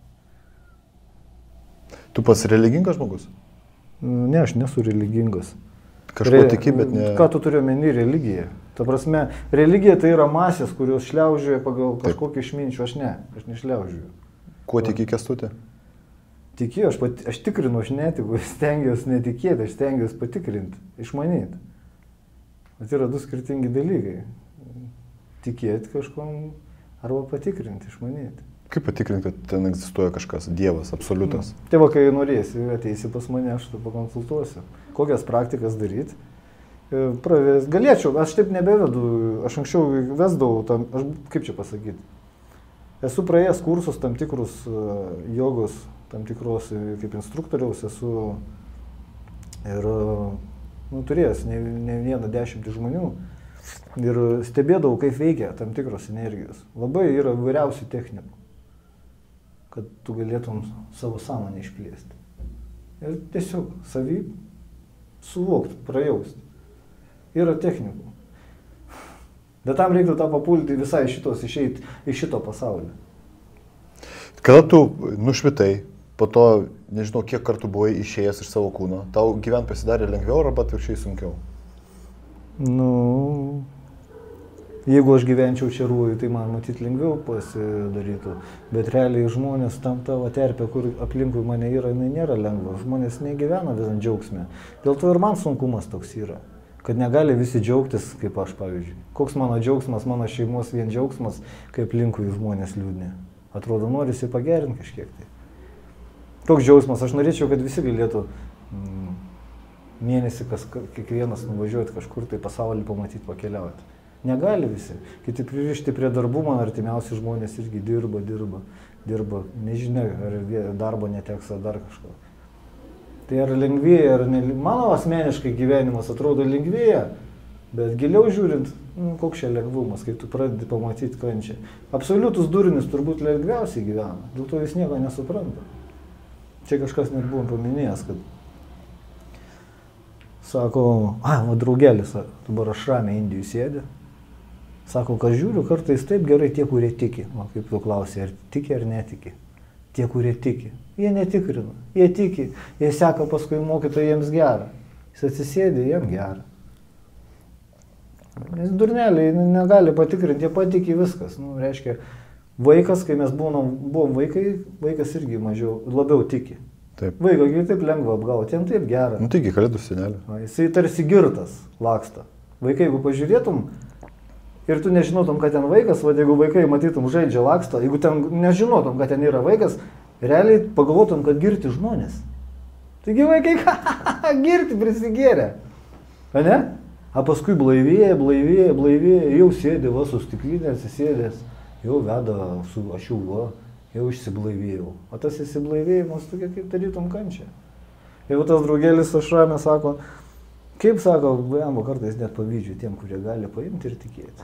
Tu pas religingas žmogus? Ne, aš nesu religingas. Kažko tiki, bet ne... Ką tu turi omeny religiją? Ta prasme, religija tai yra masės, kurios šliaužioja pagal kažkokį išminčių, aš ne, aš nešliaužioju. Kuo tiki, Kęstuti? Tikiu, aš, pat, aš tikrinu, aš netikiu, stengiuosi netikėti, aš stengiuosi patikrinti, išmanyti. Tai yra du skirtingi dalykai. Tikėti kažkom arba patikrinti, išmanyti. Kaip patikrinti, kad ten egzistuoja kažkas, Dievas, absoliutas? Nu, tai va, kai norėsi, ateisi pas mane, aš tu pakonsultuosiu. Kokias praktikas daryti? Pravės, galėčiau, aš taip nebevedu, aš anksčiau vesdavau, tam, aš, kaip čia pasakyti, esu praėjęs kursus tam tikrus jogos, tam tikros kaip instruktoriaus, esu ir nu, turėjęs ne, ne vieną dešimtį žmonių ir stebėdavau, kaip veikia tam tikros energijos. Labai yra vairiausių technikų, kad tu galėtum savo sąmonę išplėsti. Ir tiesiog savy suvokti, prajausti. Yra technikų. Bet tam reiktų tą papulti visai šitos, išeiti iš šito pasaulio. Kada tu nušvitai, po to, nežinau, kiek kartų buvai išėjęs iš savo kūno, tau gyvent pasidarė lengviau arba atvirkščiai sunkiau? Nu, jeigu aš gyvenčiau čia rūjų, tai man matyt lengviau pasidarytų. Bet realiai žmonės tam tavo terpė, kur aplinkui mane yra, jinai nėra lengva. Žmonės negyvena visam džiaugsme. Dėl to ir man sunkumas toks yra. Kad negali visi džiaugtis, kaip aš, pavyzdžiui. Koks mano džiaugsmas, mano šeimos vien džiaugsmas, kaip aplinkui žmonės liūdni. Atrodo, norisi pagerinti kažkiek tai. Toks džiaugsmas, aš norėčiau, kad visi galėtų mm, mėnesį kas, kiekvienas nuvažiuoti kažkur tai pasaulį pamatyti, pakeliauti. Negali visi. Kiti pririšti prie darbų, man artimiausi žmonės irgi dirba, dirba, dirba. Nežinia, ar darbo neteks, ar dar kažko. Tai ar lengvėja, ar ne... Mano asmeniškai gyvenimas atrodo lengvėja, bet giliau žiūrint, nu, koks čia lengvumas, kai tu pradedi pamatyti kančią. Absoliutus durnis turbūt lengviausiai gyvena, dėl to jis nieko nesupranta. Čia kažkas net buvo paminėjęs, kad sako, a, va draugelis, dabar aš ramiai Indijų sėdė. Sako, kad žiūriu, kartais taip gerai tie, kurie tiki. Man kaip tu klausai, ar tiki ar netiki. Tie, kurie tiki. Jie netikrina, jie tiki, jie seka paskui mokytojai, jiems gera. Jis atsisėdė, jiems gera. Nes durneliai negali patikrinti, jie patiki viskas. Nu, reiškia, vaikas, kai mes buvom, buvom vaikai, vaikas irgi mažiau, labiau tiki. Taip. Vaiką taip lengva apgauti, jam taip gera. Nu, taigi, kalėdų senelė. Jisai tarsi girtas laksta. Vaikai, jeigu pažiūrėtum ir tu nežinotum, kad ten vaikas, va, jeigu vaikai matytum žaidžia laksto, jeigu ten nežinotum, kad ten yra vaikas, realiai pagalvotum, kad girti žmonės. Taigi vaikai, girti prisigėrė. A ne? A paskui blaivėja, blaivėja, blaivėja, jau sėdė, va, su stiklinė atsisėdės, jau veda su ašiu, va, jau išsiblaivėjau. O tas išsiblaivėjimas tokia kaip tarytum kančia. Jau tas draugelis Ašrame sako, kaip sako, jam kartais net pavydžiu tiem, kurie gali paimti ir tikėti.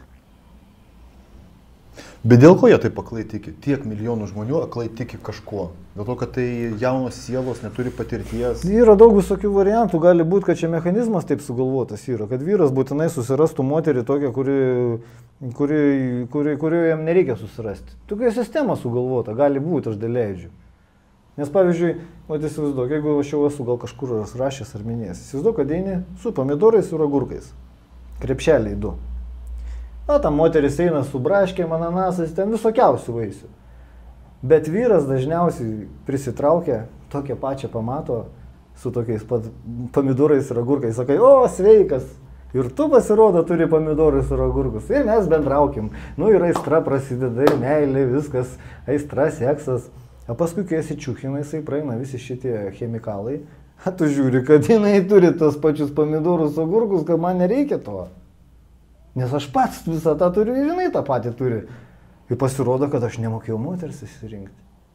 Bet dėl ko jie taip aklai tiki? Tiek milijonų žmonių aklai tiki kažkuo. Dėl to, kad tai jaunos sielos neturi patirties. Yra daug visokių variantų. Gali būti, kad čia mechanizmas taip sugalvotas yra. Kad vyras būtinai susirastų moterį tokią, kuri, kuri, kuri, kurio jam nereikia susirasti. Tokia sistema sugalvota. Gali būti, aš dėleidžiu. Nes pavyzdžiui, vat įsivaizduok, jeigu aš jau esu gal kažkur rašęs ar minėjęs. Įsivaizduok, kad eini su pomidorais ir agurkais. Krepšeliai du. Na, ta moteris eina su braškėm, ananasais, ten visokiausių vaisių. Bet vyras dažniausiai prisitraukia, tokią pačią pamato, su tokiais pat pomidorais ir agurkais. Sakai, o, sveikas. Ir tu pasirodo turi pomidorus ir agurkus. Ir mes bendraukim. Nu, ir aistra prasideda, ir meilė, viskas, aistra, seksas. O paskui, kai esi čiūchina, jisai praeina visi šitie chemikalai. A, tu žiūri, kad jinai turi tos pačius pomidorus, agurkus, kad man nereikia to. Nes aš pats visą tą turiu, ir jinai tą patį turi. Ir pasirodo, kad aš nemokėjau moters įsirinkti.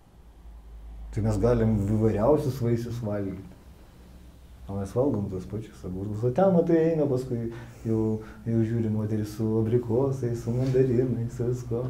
Tai mes galim įvairiausius vaisius valgyti. O mes valgom tos pačius agurkus. O ten, matai, eina paskui, jau, jau žiūri moteris su abrikosais, su mandarinais, su visko.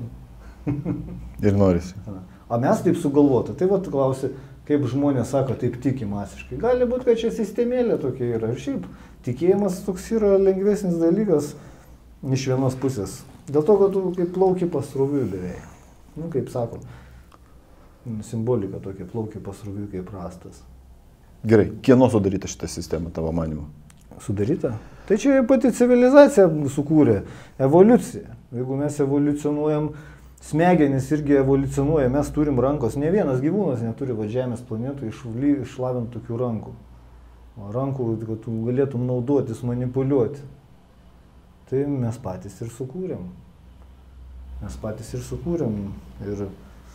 Ir norisi. O mes taip sugalvota. Tai vat klausi, kaip žmonės sako, taip tiki masiškai. Gali būti, kad čia sistemėlė tokia yra. Ir šiaip tikėjimas toks yra lengvesnis dalykas. Iš vienos pusės. Dėl to, kad tu kaip plauki pasroviui beveik. Nu, kaip sako, simbolika tokia, plauki pasroviui kaip rastas. Gerai, kieno sudaryta šitą sistemą, tavo manimu? Sudaryta? Tai čia pati civilizacija sukūrė, evoliucija. Jeigu mes evoliucionuojam, smegenys irgi evoliucionuoja, mes turim rankos. Ne vienas gyvūnas neturi va žemės planetų išlavinti tokių rankų. O rankų, kad tu galėtum naudotis, manipuliuoti. Tai mes patys ir sukūrėm. Mes patys ir sukūrėm. Ir...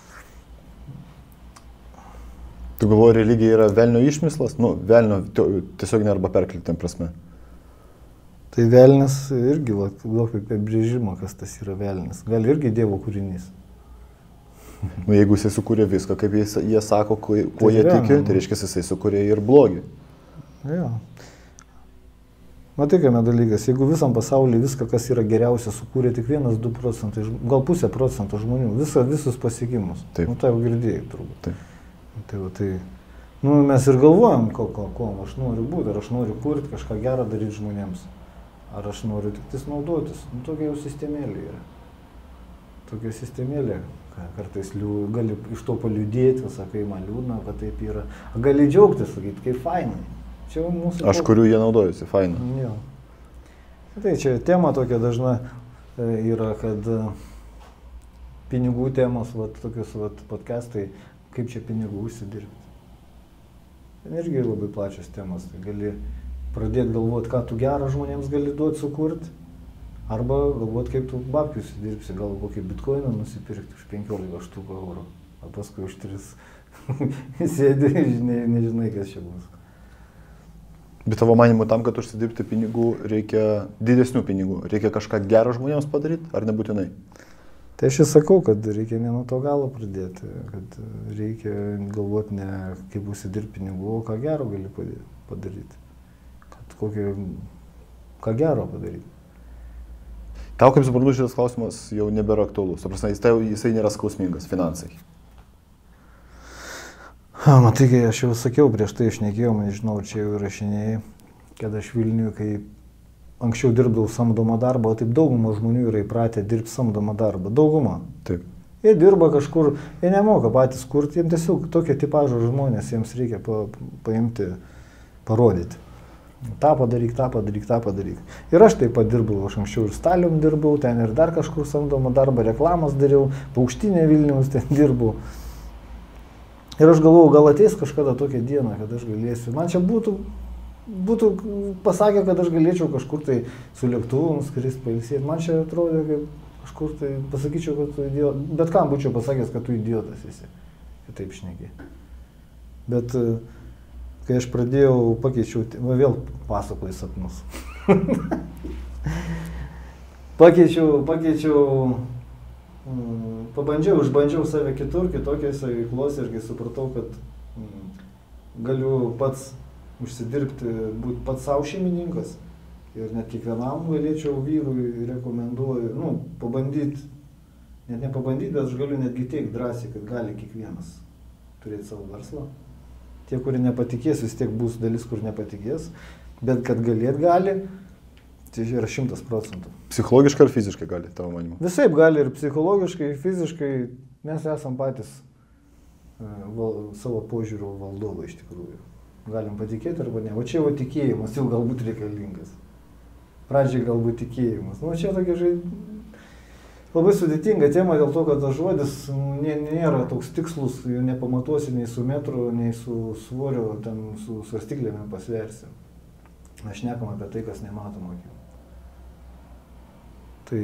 Tu galvoji, religija yra velnio išmislas? Nu, velnio tiesiog ne arba perkeltėm prasme. Tai velnis irgi, va, daug apibrėžimo, kas tas yra velnis. Gal irgi Dievo kūrinys. Nu, jeigu jisai sukūrė viską, kaip jis, jie sako, kuo, kuo tai jie tiki, nu. Tai reiškia, jisai sukūrė ir blogį. Ja. Matai, kame dalykas, jeigu visam pasaulyje viską, kas yra geriausia, sukūrė tik vienas, du procentai, gal pusė procentų žmonių, visa, visus pasiekimus. Taip. Nu, tai jau girdėjai turbūt. Taip. Tai, va, tai, nu, mes ir galvojam, ko, ko, ko aš noriu būti, ar aš noriu kurti, kažką gerą daryti žmonėms, ar aš noriu tik tais naudotis. Nu, tokia jau sistemėlė yra. Tokia sistemėlė, kartais liū, gali iš to paliūdėti, sakai, man liūdna, kad taip yra. Gali džiaugtis, sakyti, kaip fainai. Aš kurių jie naudojasi, faina. Jo. Tai čia tema tokia dažna yra, kad pinigų temos, vat, tokius vat, podcastai, kaip čia pinigų užsidirbti. Tai irgi labai plačios temos. Tai gali pradėti galvoti, ką tu gerą žmonėms gali duoti sukurti, arba galvoti, kaip tu babkių užsidirbsi, gal kokį bitkoiną nusipirkti už penkiolika štukų eurų, o paskui už tris sėdi, ne, nežinai, kas čia bus. Bet tavo manimu, tam, kad užsidirbti pinigų, reikia didesnių pinigų. Reikia kažką gero žmonėms padaryti, ar nebūtinai? Tai aš ir sakau, kad reikia ne nuo to galo pradėti, kad reikia galvoti ne kaip užsidirbti pinigų, o ką gero gali padaryti. Kad kokį, ką gero padaryti. Tau, kaip suprantu, šitas klausimas jau nebėra aktualus. Suprasna, jis, jisai nėra skausmingas, finansai. Matai, kai aš jau sakiau, prieš tai išnekėjau, nežinau, čia jau įrašinėjai, kad aš Vilniuje, kai anksčiau dirbdavau samdomą darbą, o taip dauguma žmonių yra įpratę dirbti samdomą darbą. Dauguma. Taip. Jie dirba kažkur, jie nemoka patys kurti, jiems tiesiog tokio tipažo žmonės, jiems reikia pa, paimti, parodyti. Ta padaryk, tą padaryk, tą padaryk. Ir aš taip pat dirbau, aš anksčiau ir Stalium dirbau, ten ir dar kažkur samdomą darbą, reklamas dariau, Paukštinė Vilniaus ten dirbau. Ir aš galvojau, gal ateis kažkada tokia diena, kad aš galėsiu. Man čia būtų, būtų pasakę, kad aš galėčiau kažkur tai su lėktuvu nuskrist, pailsėti. Man čia atrodė, kaip kažkur tai pasakyčiau, kad tu idiotas. Bet kam būčiau pasakęs, kad tu idiotas esi. Ir taip šnekiai. Bet kai aš pradėjau, pakeičiau, va, vėl pasakoju sapnus. pakeičiau, pakeičiau, mm, pabandžiau, išbandžiau save kitur, kitokiose veiklose ir kai supratau, kad mm, galiu pats užsidirbti, būti pats savo šeimininkas ir net kiekvienam galėčiau vyrui rekomenduoju, nu, pabandyti, net nepabandyti, bet aš galiu netgi teikti drąsiai, kad gali kiekvienas turėti savo verslą. Tie, kurie nepatikės, vis tiek bus dalis, kur nepatikės, bet kad galėt gali, tai yra šimtas procentų. Psichologiškai ar fiziškai gali, tavo manimu? Visaip gali ir psichologiškai, ir fiziškai, mes esam patys val, savo požiūrių valdovai iš tikrųjų. Galim patikėti arba ne. O čia jau tikėjimas jau galbūt reikalingas. Pradžiai galbūt tikėjimas. Nu, čia tokia žaidimai. Labai sudėtinga tema dėl to, kad tas žodis nėra toks tikslus, jų nepamatuosi nei su metru, nei su svoriu, ten su svarstyklėmis pasversi. Aš nekam apie tai, kas nematoma. Tai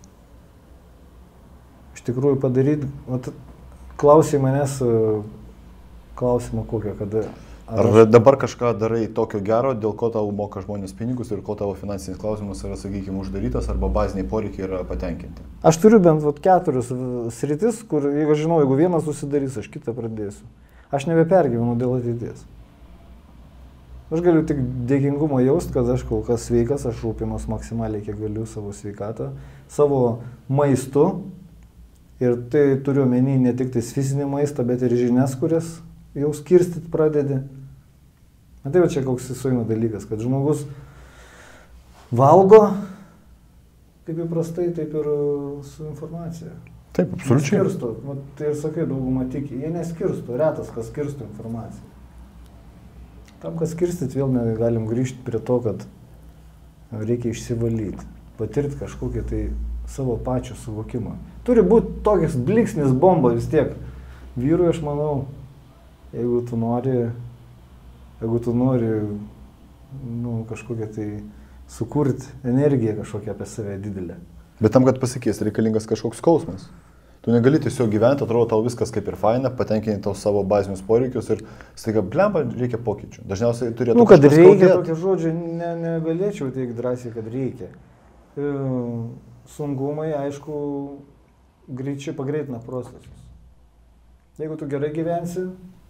iš tikrųjų padaryti, klausai manęs klausimą kokią, kada... Ar, ar dabar kažką darai tokio gero, dėl ko tau moka žmonės pinigus ir ko tavo finansinis klausimas yra, sakykime, uždarytas arba baziniai poreikiai yra patenkinti? Aš turiu bent vat, keturius sritis, kur, jeigu aš žinau, jeigu vienas susidarys, aš kitą pradėsiu. Aš nebepergyvenu dėl ateities. Aš galiu tik dėkingumą jausti, kad aš kol kas sveikas, aš rūpimas maksimaliai, kiek galiu savo sveikatą, savo maistu. Ir tai turiu omeny ne tik tais fizinį maistą, bet ir žinias, kurias jau skirstyt pradedi. Matai, va čia koks įsuima dalykas, kad žmogus valgo, kaip įprastai, taip ir su informacija. Taip, absoliučiai. Neskirsto, tai ir sakai, daugumą tiki, jie neskirsto, retas, kas skirsto informaciją. Tam, kas skirstyt, vėl galim grįžti prie to, kad reikia išsivalyti, patirti kažkokį tai savo pačio suvokimą. Turi būti tokias bliksnis bomba vis tiek. Vyrui, aš manau, jeigu tu nori, jeigu tu nori nu, kažkokią tai sukurti energiją kažkokią apie save didelę. Bet tam, kad pasikeis, reikalingas kažkoks skausmas. Tu negali tiesiog gyventi, atrodo tau viskas kaip ir faina, patenkinti tau savo bazinius poreikius ir staiga, blemba, reikia pokyčių. Dažniausiai turėtų nu, kad reikia tokio žodžio, ne, negalėčiau teikti drąsiai, kad reikia. E, sungumai, aišku, greičiai pagreitina procesus. Jeigu tu gerai gyvensi,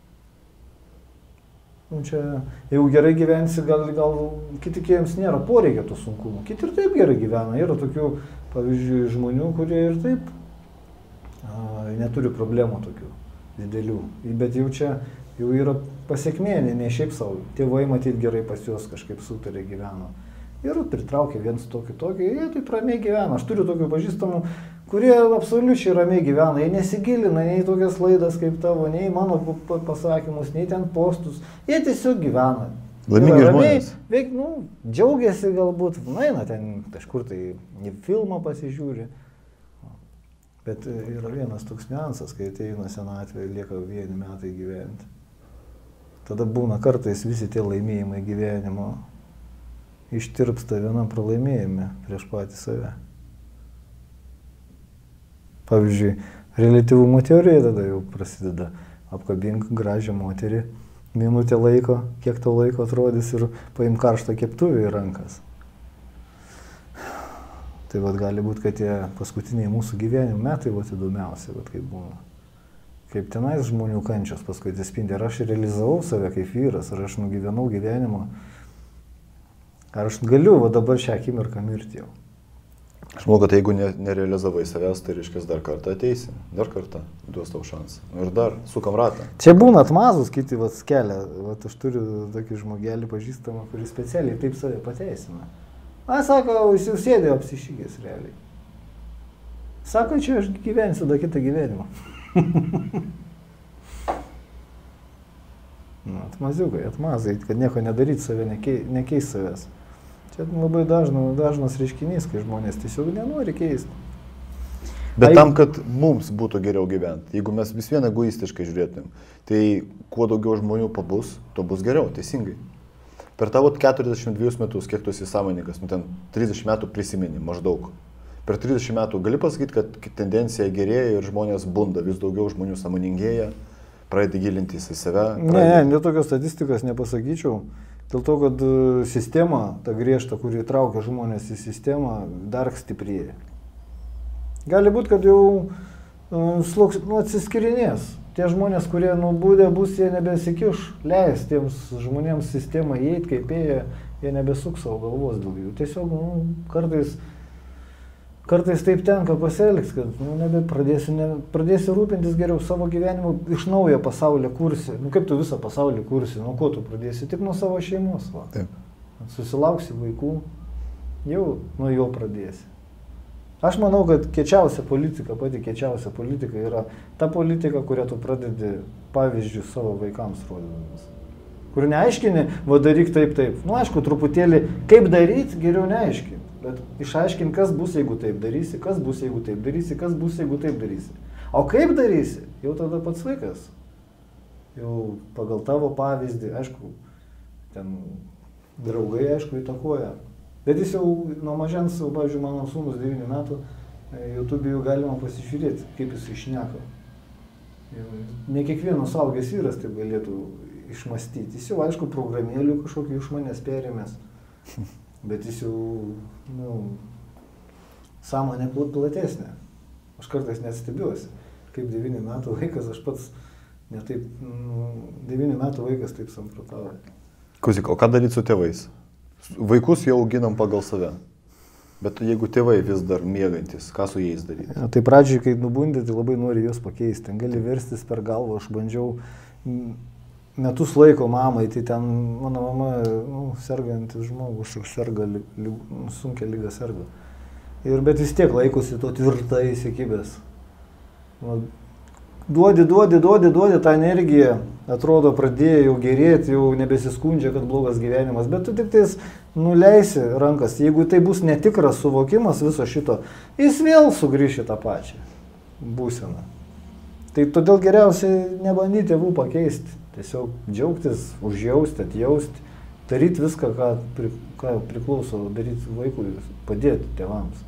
nu čia, jeigu gerai gyvensi, gal, gal kiti jiems nėra poreikia tų sunkumų. Kiti ir taip gerai gyvena. Yra tokių, pavyzdžiui, žmonių, kurie ir taip a, neturi problemų tokių didelių. Bet jau čia jau yra pasiekmė, ne, ne šiaip savo. Tėvai matyt gerai pas juos kažkaip sutarė gyveno. Ir pritraukė viens tokį tokį, jie taip ramiai gyvena. Aš turiu tokių pažįstamų, kurie absoliučiai ramiai gyvena, jie nesigilina nei tokias laidas kaip tavo, nei mano pasakymus, nei ten postus, jie tiesiog gyvena. Laimingi žmonės. Veik, nu, džiaugiasi galbūt, naina ten kažkur tai filmą pasižiūri. Bet yra vienas toks niuansas, kai ateina senatvė ir lieka vieni metai gyventi. Tada būna kartais visi tie laimėjimai gyvenimo ištirpsta vienam pralaimėjime prieš patį save. Pavyzdžiui, reliatyvumo teorija tada jau prasideda. Apkabink gražią moterį, minutę laiko, kiek to laiko atrodys ir paim karštą keptuvę į rankas. Tai vat gali būti, kad tie paskutiniai mūsų gyvenimo metai vat įdomiausia, vat kaip būna. Kaip tenais žmonių kančios paskui atsispindi. Ar aš realizavau save kaip vyras, ar aš nugyvenau gyvenimą. Ar aš galiu va dabar šią akimirką mirti jau. Aš manau, kad jeigu ne, nerealizavai savęs, tai reiškia dar kartą ateisi, dar kartą duos tau šansą. Ir dar sukam ratą. Čia būna atmazus, kiti vat kelia. Vat aš turiu tokį žmogelį pažįstamą, kuris specialiai taip save pateisina. A, sako, jis jau sėdė apsišykęs realiai. Sako, čia aš gyvensiu dar kitą gyvenimą. Nu, atmaziukai, atmazai, kad nieko nedaryti save, nekei, nekeis savęs. Čia labai dažna, dažnas reiškinys, kai žmonės tiesiog nenori keisti. Bet tam, kad mums būtų geriau gyventi, jeigu mes vis vien egoistiškai žiūrėtum, tai kuo daugiau žmonių pabus, to bus geriau, teisingai. Per tavo keturiasdešimt dvejus metus, kiek tu esi sąmoningas, nu ten trisdešimt metų prisimeni maždaug. Per trisdešimt metų gali pasakyti, kad tendencija gerėja ir žmonės bunda, vis daugiau žmonių sąmoningėja, pradedi gilintis į save. Pradedi... Ne, ne, ne tokios statistikas nepasakyčiau. Dėl to, kad sistema, ta griežta, kuri traukia žmonės į sistemą, dar stiprėja. Gali būti, kad jau uh, sluks, nu, atsiskirinės. Tie žmonės, kurie nubūdė bus, jie nebesikiš, leis tiems žmonėms sistemą įeit, kaip jie, jie nebesuk savo galvos dėl jų. Tiesiog nu, kartais, kartais taip tenka pasielgti, kad nu, nebe pradėsi, ne, pradėsi rūpintis geriau savo gyvenimu, iš naujo pasaulio kursi. Nu kaip tu visą pasaulį kursi, nuo ko tu pradėsi? Tik nuo savo šeimos. Va. Taip. Susilauksi vaikų, jau nuo jo pradėsi. Aš manau, kad kiečiausia politika, pati kiečiausia politika yra ta politika, kurią tu pradedi pavyzdžius savo vaikams rodydamas. Kur neaiškini, va daryk taip, taip. Nu aišku, truputėlį, kaip daryti, geriau neaiškini. Bet išaiškink, kas bus, jeigu taip darysi, kas bus, jeigu taip darysi, kas bus, jeigu taip darysi. O kaip darysi, jau tada pats vaikas. Jau pagal tavo pavyzdį, aišku, ten draugai, aišku, įtakoja. Bet jis jau nuo mažens, jau, pavyzdžiui, mano sūnus devynių metų, YouTube jau galima pasižiūrėti, kaip jis išneka. Ne kiekvienas suaugęs vyras taip galėtų išmastyti. Jis jau, aišku, programėlių kažkokį iš manęs perėmės. Bet jis jau, nu, sąmonė platesnė. Aš kartais net stebiuosi, kaip devynių metų vaikas, aš pats netaip, nu, devynių metų vaikas taip samprotauja. Klausyk, o ką daryti su tėvais? Vaikus jau auginam pagal save. Bet jeigu tėvai vis dar mėgantis, ką su jais daryti? Ja, tai pradžiai, kai nubundi, tai labai nori juos pakeisti. Gali verstis per galvą, aš bandžiau metus laiko mamai, tai ten mano mama, nu, sergantis žmogus, serga, li, li, sunkia lyga serga. Ir bet vis tiek laikosi to tvirtai įsikibęs. Duodi, duodi, duodi, duodi tą energiją, atrodo pradėjo jau gerėti, jau nebesiskundžia, kad blogas gyvenimas, bet tu tik tais nuleisi rankas. Jeigu tai bus netikras suvokimas viso šito, jis vėl sugrįš į tą pačią būseną. Tai todėl geriausiai nebandyti tėvų pakeisti. Tiesiog džiaugtis, užjausti, atjausti, daryti viską, ką, pri, ką priklauso daryti vaikui, padėti tėvams.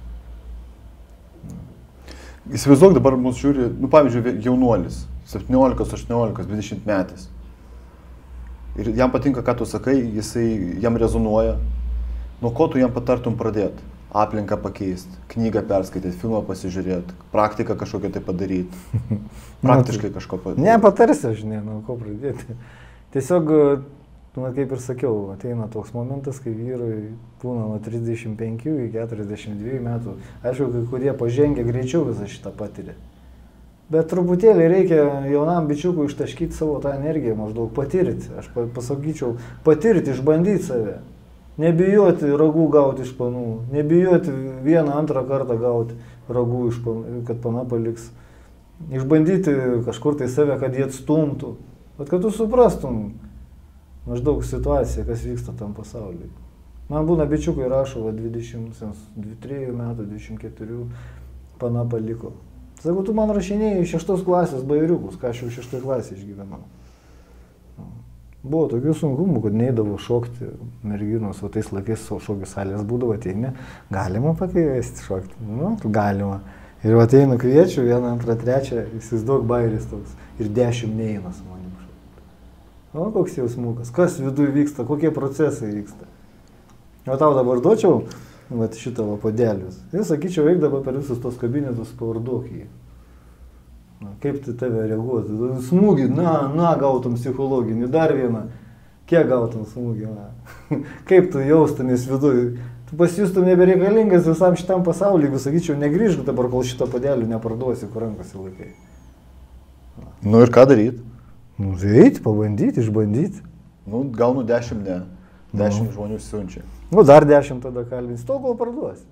Įsivaizduok, dabar mūsų žiūri, nu pavyzdžiui, jaunuolis, septyniolikos, aštuoniolikos, dvidešimt metais. Ir jam patinka, ką tu sakai, jisai jam rezonuoja. Nuo ko tu jam patartum pradėti? Aplinką pakeisti, knygą perskaityti, filmą pasižiūrėti, praktiką kažkokią tai padaryti, praktiškai kažko padaryti. Ne, patarsi, žinai, nuo ko pradėti. Tiesiog, nu, kaip ir sakiau, ateina toks momentas, kai vyrui būna nuo trisdešimt penkių iki keturiasdešimt dviejų metų. Aišku, kai kurie pažengia greičiau visą šitą patiria. Bet truputėlį reikia jaunam bičiukui ištaškyti savo tą energiją, maždaug patirti. Aš pasakyčiau, patirti, išbandyti save. Nebijoti ragų gauti iš panų, nebijoti vieną, antrą kartą gauti ragų iš panų, kad pana paliks. Išbandyti kažkur tai save, kad jie atstumtų, bet kad tu suprastum maždaug situaciją, kas vyksta tam pasaulyje. Man būna bičiukai rašo, va, dvidešimt trijų metų, dvidešimt keturių pana paliko. Sakau, tu man rašinėjai šeštos klasės bajeriukus, ką aš jau šeštoj klasėje išgyvenau. Buvo tokių sunkumų, kad neįdavo šokti merginos, o tais laikais šokių salės būdavo, ateini, galima pakviesti šokti, nu, galima. Ir ateinu kviečiu, vieną, antrą, trečią, įsivaizduok bajeris toks, ir dešimt neina su manim šokti. O koks jausmukas, kas viduje vyksta, kokie procesai vyksta. O tau dabar duočiau, vat šitą va podelius, ir sakyčiau, eik dabar per visus tos kabinetus pavarduok jį. Na, kaip tai tave reaguotų? Smūgį, na, na, gautum psichologinį, dar vieną. Kiek gautum smūgį, na? Kaip tu jaustumės viduje? tu pasijustum nebereikalingas visam šitam pasauliu, jeigu sakyčiau, negrįžk dabar, kol šito padėlių neparduosi, kur rankose laikai. Nu ir ką daryti? Nu, eiti, pabandyti, išbandyti. Nu, gal nu dešimt ne. Dešimt nu. Žmonių siunčia. Nu, dar dešimt tada kalbins, to kol parduosi.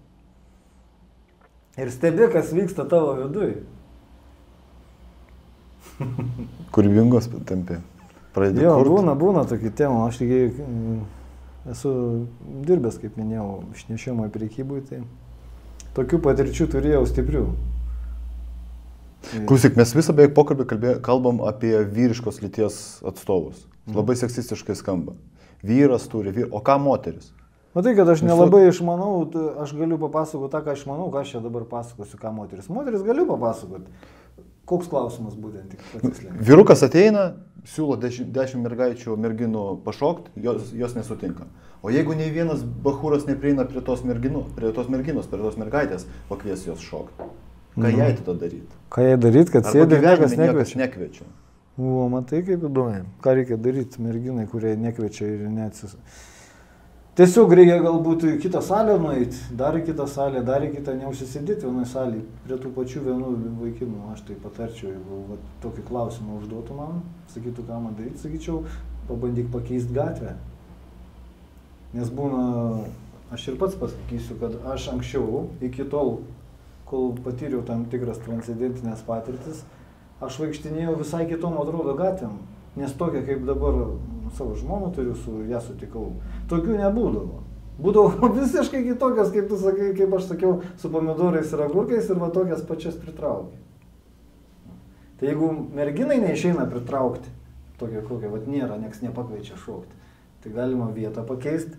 Ir stebi, kas vyksta tavo viduje. Kūrybingos tampi. Pradedi jo, kurt. būna, būna tokių temų. Aš tik esu dirbęs, kaip minėjau, išnešimo prekybui, tai tokių patirčių turėjau stiprių. Klausyk, mes visą beveik pokalbį kalbė, kalbam apie vyriškos lyties atstovus. Labai seksistiškai skamba. Vyras turi, vyr... o ką moteris? Matai, kad aš nelabai išmanau, aš galiu papasakoti tą, ką aš manau, ką aš čia dabar pasakosiu, ką moteris. Moteris galiu papasakoti. Koks klausimas būtent tik patiksliai? Vyrukas ateina, siūlo dešimt, dešimt mergaičių, merginų pašokti, jos, jos nesutinka. O jeigu nei vienas bachūras neprieina prie tos, merginu, prie tos merginos, prie tos mergaitės, pakvies jos šokti. Ką mm. jai tada daryti? Ką jai daryti, kad sėdė ir niekas nekviečia? nekviečia. O, matai, kaip įdomu. Ką reikia daryti merginai, kurie nekviečia ir neatsis. Tiesiog reikia galbūt į kitą salę nueiti, dar į kitą salę, dar į kitą, neužsisėdėti vienoj salėje prie tų pačių vienų vaikinų. Aš tai patarčiau, jeigu va, tokį klausimą užduotų man, sakytų, ką man daryti, sakyčiau, pabandyk pakeisti gatvę. Nes būna, aš ir pats pasakysiu, kad aš anksčiau, iki tol, kol patyriau tam tikras transcendentinės patirtis, aš vaikštinėjau visai kitom atrodo gatvėm. Nes tokia, kaip dabar savo žmoną turiu, su ją sutikau, tokių nebūdavo. Būdavo visiškai kitokios, kaip tu sakai, kaip aš sakiau, su pomidorais ir agurkais ir va tokias pačias pritraukė. Tai jeigu merginai neišeina pritraukti, tokia kokia, va nėra, nieks nepakviečia šokti, tai galima vietą pakeisti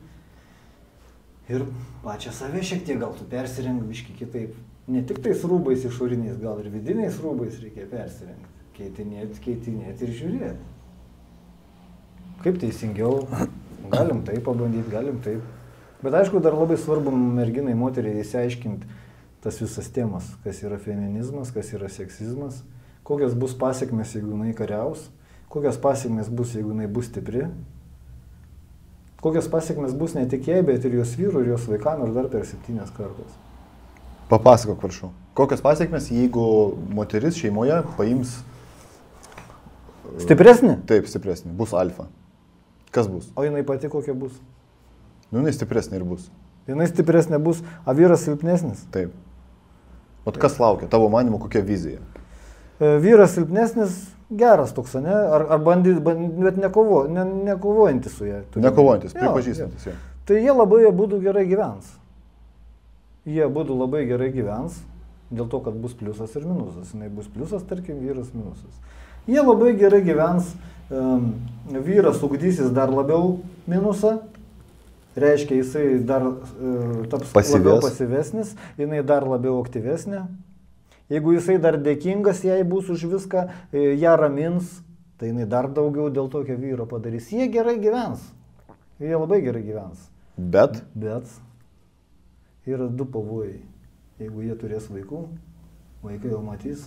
ir pačią save šiek tiek gal tu persirenk biški kitaip. Ne tik tais rūbais išoriniais, gal ir vidiniais rūbais reikia persirengti, keitinėti, keitinėti ir žiūrėti. Kaip teisingiau, galim taip pabandyti, galim taip. Bet aišku, dar labai svarbu merginai, moteriai įsiaiškinti tas visas temas, kas yra feminizmas, kas yra seksizmas, kokios bus pasiekmes, jeigu jinai kariaus, kokios pasiekmes bus, jeigu jinai bus stipri, kokios pasiekmes bus ne tik jai, bet ir jos vyrų, ir jos vaikam ir dar per septynias kartas. Papasakok, prašau. Kokios pasiekmes, jeigu moteris šeimoje paims... Stipresnė? Taip, stipresnė. Bus alfa. Kas bus? O jinai pati kokia bus? Nu, jinai stipresnė ir bus. Jinai stipresnė bus, a vyras silpnesnis? Taip. O kas laukia? Tavo manimu, kokia vizija? E, vyras silpnesnis, geras toks, ne? Ar, ar bandyt, bandyt, bet nekovo, ne, nekovojantis su ją. Nekovojantis, pripažįstantis ją. Tai jie labai abudu gerai gyvens. Jie abudu labai gerai gyvens, dėl to, kad bus pliusas ir minusas. Jinai bus pliusas, tarkim, vyras minusas. Jie labai gerai gyvens, um, vyras ugdysis dar labiau minusą, reiškia, jisai dar uh, taps Pasyvės. labiau pasyvesnis, jinai dar labiau aktyvesnė. Jeigu jisai dar dėkingas jai bus už viską, ją ramins, tai jinai dar daugiau dėl tokio vyro padarys. Jie gerai gyvens, jie labai gerai gyvens. Bet? Bet yra du pavojai. Jeigu jie turės vaikų, vaikai jau matys.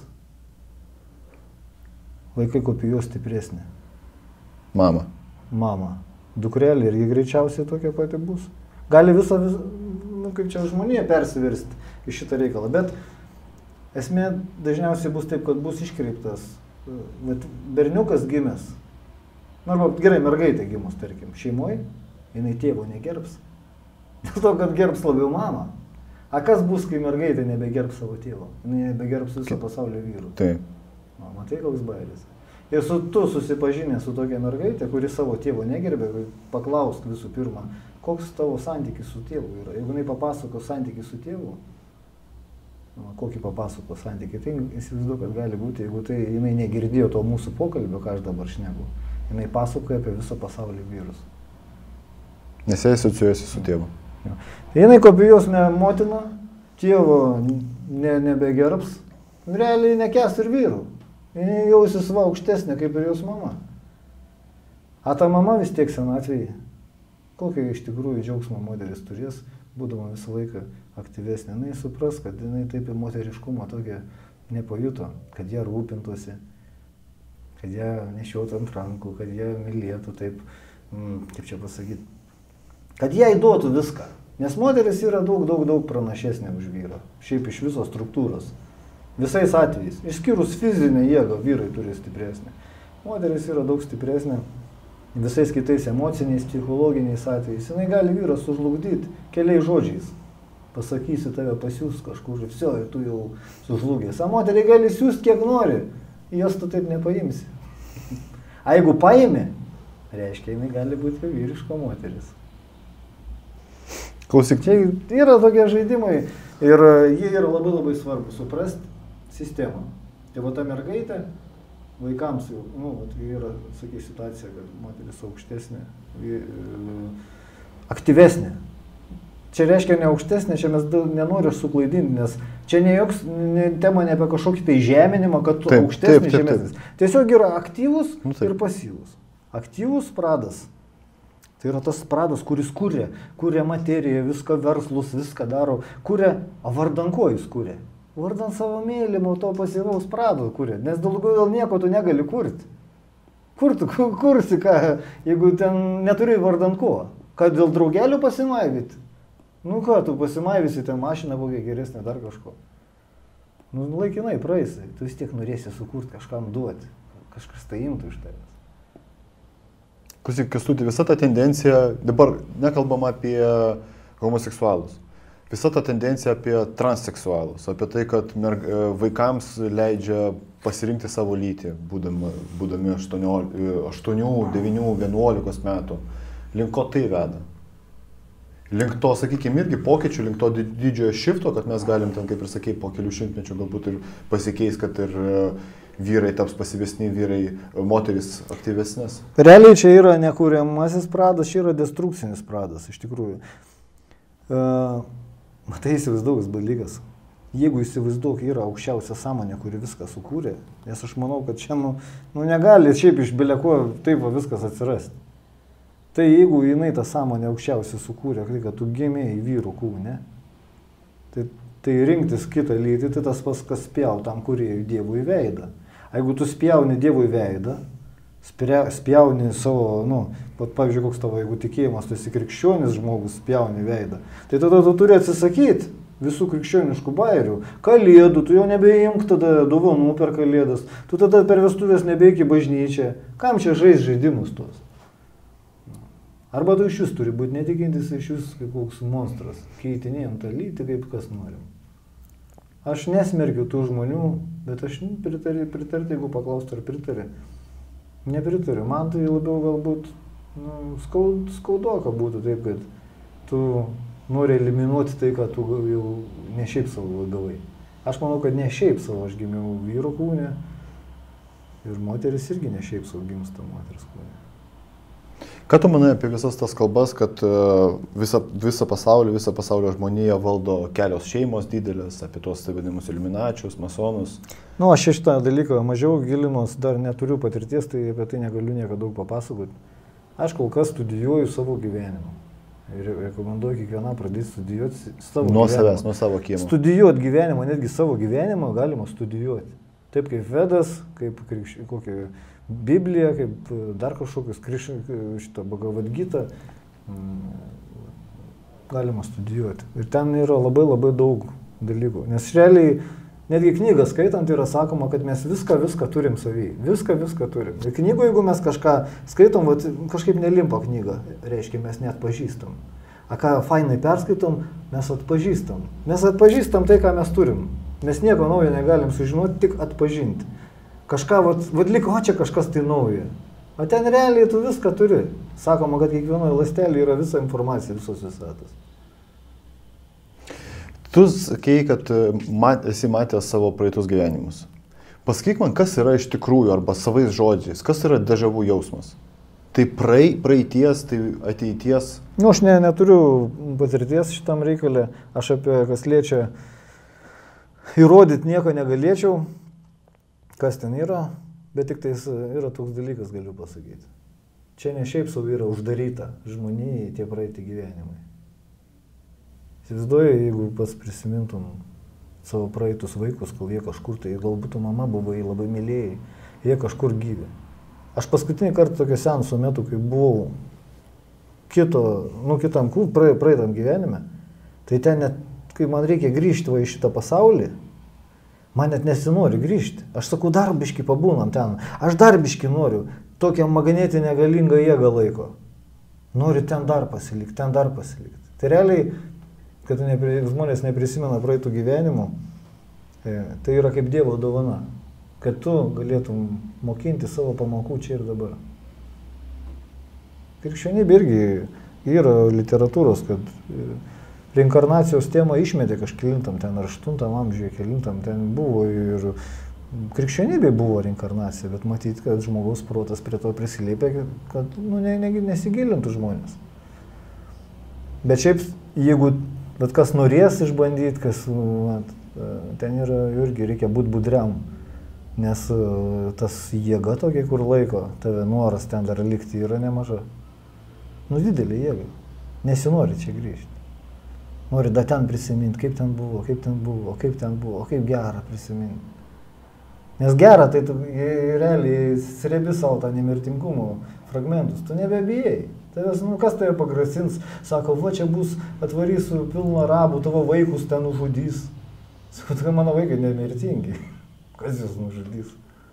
Vaikai kopijuos stipresnį. Mama. Mama. Dukrelė irgi greičiausiai tokia pati bus. Gali visą, vis, nu, kaip čia žmonija persiversti į šitą reikalą. Bet esmė dažniausiai bus taip, kad bus iškreiptas. Bet berniukas gimęs. Arba gerai, mergaitė gimus, tarkim, šeimoje, jinai tėvo negerbs. Dėl to, kad gerbs labiau mamą. A kas bus, kai mergaitė nebegerbs savo tėvo? Jinai nebegerbs viso pasaulio vyrų. Taip. O, matai, koks bairis. Ir su tu susipažinė su tokia mergaitė, kuri savo tėvo negerbė, paklausk visų pirma, koks tavo santykis su tėvu yra. Jeigu jinai papasako santykį su tėvu, nu, kokį papasako santykį, tai įsivaizduoju, kad gali būti, jeigu tai jinai negirdėjo to mūsų pokalbio, ką aš dabar šneku, jinai pasakoja apie visą pasaulį vyrus. Nes jie asocijuojasi su tėvu. Ja. Jinai kopijuos ne motiną, tėvo ne, nebegerbs, realiai nekęs ir vyrų. Jis jausis va aukštesnė kaip ir jos mama. A ta mama vis tiek senatvėje. Kokią iš tikrųjų džiaugsmo moteris turės, būdama visą laiką aktyvesnė. Jinai supras, kad jinai taip į moteriškumą tokią nepajuto, kad ją rūpintųsi, kad ją nešiotų ant rankų, kad ją mylėtų taip, mm, kaip čia pasakyti, kad jai duotų viską. Nes moteris yra daug, daug, daug pranašesnė už vyrą. Šiaip iš visos struktūros. Visais atvejais. Išskyrus fizinę jėgą, vyrai turi stipresnę. Moteris yra daug stipresnė. Visais kitais emociniais, psichologiniais atvejais. Jis gali vyrą sužlugdyti keliais žodžiais. Pasakysi, tave pasiūs kažkur ir viso, ir tu jau sužlugės. O moteriai gali siūsti kiek nori. Jos tu taip nepaimsi. A jeigu paimi, reiškia, jinai gali būti vyriška moteris. Klausyk. Čia yra tokie žaidimai ir jie yra labai labai svarbu suprasti sistemą. Tai va ta mergaitė, vaikams jau, nu, yra, sakai, situacija, kad moteris aukštesnė, aktyvesnė. Čia reiškia ne aukštesnė, čia mes nenoriu suklaidinti, nes čia ne joks ne, tema ne apie kažkokį tai žeminimą, kad tu taip, aukštesnė, taip, taip, žemesnis. Tiesiog yra aktyvus nu, ir pasyvus. Aktyvus pradas. Tai yra tas pradas, kuris kuria, kuria materiją, viską verslus, viską daro, kuria, o vardan ko jis kuria? Vardan savo mylimo to pasyvaus prado kuria, nes daugiau dėl nieko tu negali kurti. Kur tu kursi, ką, jeigu ten neturi vardan ko? Kad dėl draugelių pasimaivyti? Nu ką, tu pasimaivysi ten mašiną kokią geresnę, dar kažko. Nu laikinai praeisi, tu vis tiek norėsi sukurti, kažkam duoti, kažkas tai imtų iš tavęs. Klausyk, Kęstuti, visa ta tendencija, dabar nekalbam apie homoseksualus, visa ta tendencija apie transseksualus, apie tai, kad merg, vaikams leidžia pasirinkti savo lytį, būdami, būdami aštuonių, devynių, vienuolikos metų. Link ko tai veda? Link to, sakykime, irgi pokyčių, link to didžiojo šifto, kad mes galim ten, kaip ir sakei, po kelių šimtmečių galbūt ir pasikeis, kad ir vyrai taps pasyvesni, vyrai, moteris aktyvesnės. Realiai čia yra nekūriamasis pradas, čia yra destrukcinis pradas, iš tikrųjų. Uh, matai, įsivaizduokas dalykas. Jeigu įsivaizduok, yra aukščiausia sąmonė, kuri viską sukūrė, nes aš manau, kad čia nu, nu negali šiaip iš beleko taip viskas atsirasti. Tai jeigu jinai tą sąmonę aukščiausiai sukūrė, kad tu gimėjai vyrų kūne, tai, tai rinktis kitą lytį, tai tas pas, kas spjau tam kūrėjui Dievui veidą. A jeigu tu spjauni Dievui veidą, spjauni savo, nu, pat, pavyzdžiui, koks tavo, jeigu tikėjimas, tu esi krikščionis žmogus, spjauni veidą, tai tada tu turi atsisakyti visų krikščioniškų bairių. Kalėdų, tu jau nebeimk tada dovanų per kalėdas, tu tada per vestuvės nebeiki bažnyčią. Kam čia žais žaidimus tos? Arba tu iš jūs turi būti netikintis, iš jūs kaip koks monstras, keitinėjom tą lytį kaip kas norim. Aš nesmerkiu tų žmonių, bet aš pritariu, pritarti, jeigu paklausti, ar pritari. Nepritariu, man tai labiau galbūt nu, skaud, skaudoka būtų taip, kad tu nori eliminuoti tai, kad tu jau ne šiaip savo gavai. Aš manau, kad ne šiaip savo aš gimiau vyro kūne ir moteris irgi ne šiaip savo gimsta moters kūne. Ką tu manai apie visas tas kalbas, kad visą, visą pasaulį, visą pasaulio žmoniją valdo kelios šeimos didelės, apie tuos taip vadinamus iliuminačius, masonus? Nu, aš šitą dalyką mažiau gilinos, dar neturiu patirties, tai apie tai negaliu nieko daug papasakoti. Aš kol kas studijuoju savo gyvenimą. Ir rekomenduoju kiekvieną pradėti studijuoti savo nuo gyvenimą. Savęs, nuo savo kiemo. Studijuoti gyvenimą, netgi savo gyvenimą galima studijuoti. Taip kaip Vedas, kaip kokią Bibliją, kaip dar kažkokius šitą Bhagavad Gitą galima studijuoti. Ir ten yra labai labai daug dalykų. Nes realiai, netgi knygą skaitant yra sakoma, kad mes viską, viską turim savy. Viską, viską turim. Ir knygoje, jeigu mes kažką skaitom, vat, kažkaip nelimpa knyga, reiškia, mes net pažįstam. A ką fainai perskaitom, mes atpažįstam. Mes atpažįstam tai, ką mes turim. Mes nieko naujo negalim sužinoti, tik atpažinti. Kažką, vat, vat lik, o čia kažkas tai naujo. O ten realiai tu viską turi. Sakoma, kad kiekvienoje ląstelėje yra visa informacija, visos visatos. Tu sakei, kad mat, esi matęs savo praeitus gyvenimus. Pasakyk man, kas yra iš tikrųjų, arba savais žodžiais, kas yra dežavų jausmas? Tai praei, praeities, tai ateities? Nu, aš ne, neturiu patirties šitam reikalė. Aš apie kas liečia įrodyti nieko negalėčiau. Kas ten yra, bet tik tai yra toks dalykas, galiu pasakyti. Čia ne šiaip savo yra uždaryta žmonijai tie praeiti gyvenimai. Įsivaizduoju, jeigu pats prisimintum savo praeitus vaikus, kol jie kažkur, tai galbūt tu mama buvai, labai mylėjai, jie kažkur gyvi. Aš paskutinį kartą tokio senso metu, kai buvau kito, nu kitam, praeitam gyvenime, Tai ten net, kai man reikia grįžti va į šitą pasaulį, man net nesinori grįžti. Aš sakau, dar biški pabūnam ten. Aš dar biški noriu. Tokią magnetinę galingą jėgą laiko. Noriu ten dar pasilikti, ten dar pasilikti. Tai realiai, kad nepri, žmonės neprisimena praeitų gyvenimų, tai yra kaip Dievo dovana. Kad tu galėtum mokinti savo pamokų čia ir dabar. Krikščionybė irgi yra literatūros, kad reinkarnacijos temą išmetė kažkelintam, ten ar aštuntam amžiuje, kelintam ten buvo ir krikščionybė buvo reinkarnacija, bet matyti, kad žmogaus protas prie to prisilėpė, kad nu, ne, ne, nesigilintų žmonės. Bet šiaip, jeigu bet kas norės išbandyti, kas, vat, ten yra irgi reikia būti budriam, nes tas jėga tokia, kur laiko, tave noras ten dar likti yra nemaža. Nu, didelė jėga. Nesinori čia grįžti. Nori da ten prisiminti, kaip ten buvo, kaip ten buvo, kaip ten buvo, kaip gera prisiminti. Nes gera, tai tu realiai srebi savo tą nemirtingumo fragmentus, tu nebebijai. Tavęs, nu, kas tave pagrasins, sako, va čia bus, atvarysiu pilną arabų, tavo vaikus ten nužudys. Sako, tai mano vaikai nemirtingi. Kas jūs nužudys?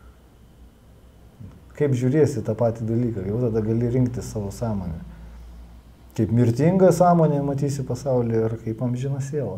Kaip žiūrėsi tą patį dalyką, jau tada gali rinkti savo sąmonę. Kaip mirtinga sąmonė matysi pasaulyje ar kaip amžina siela.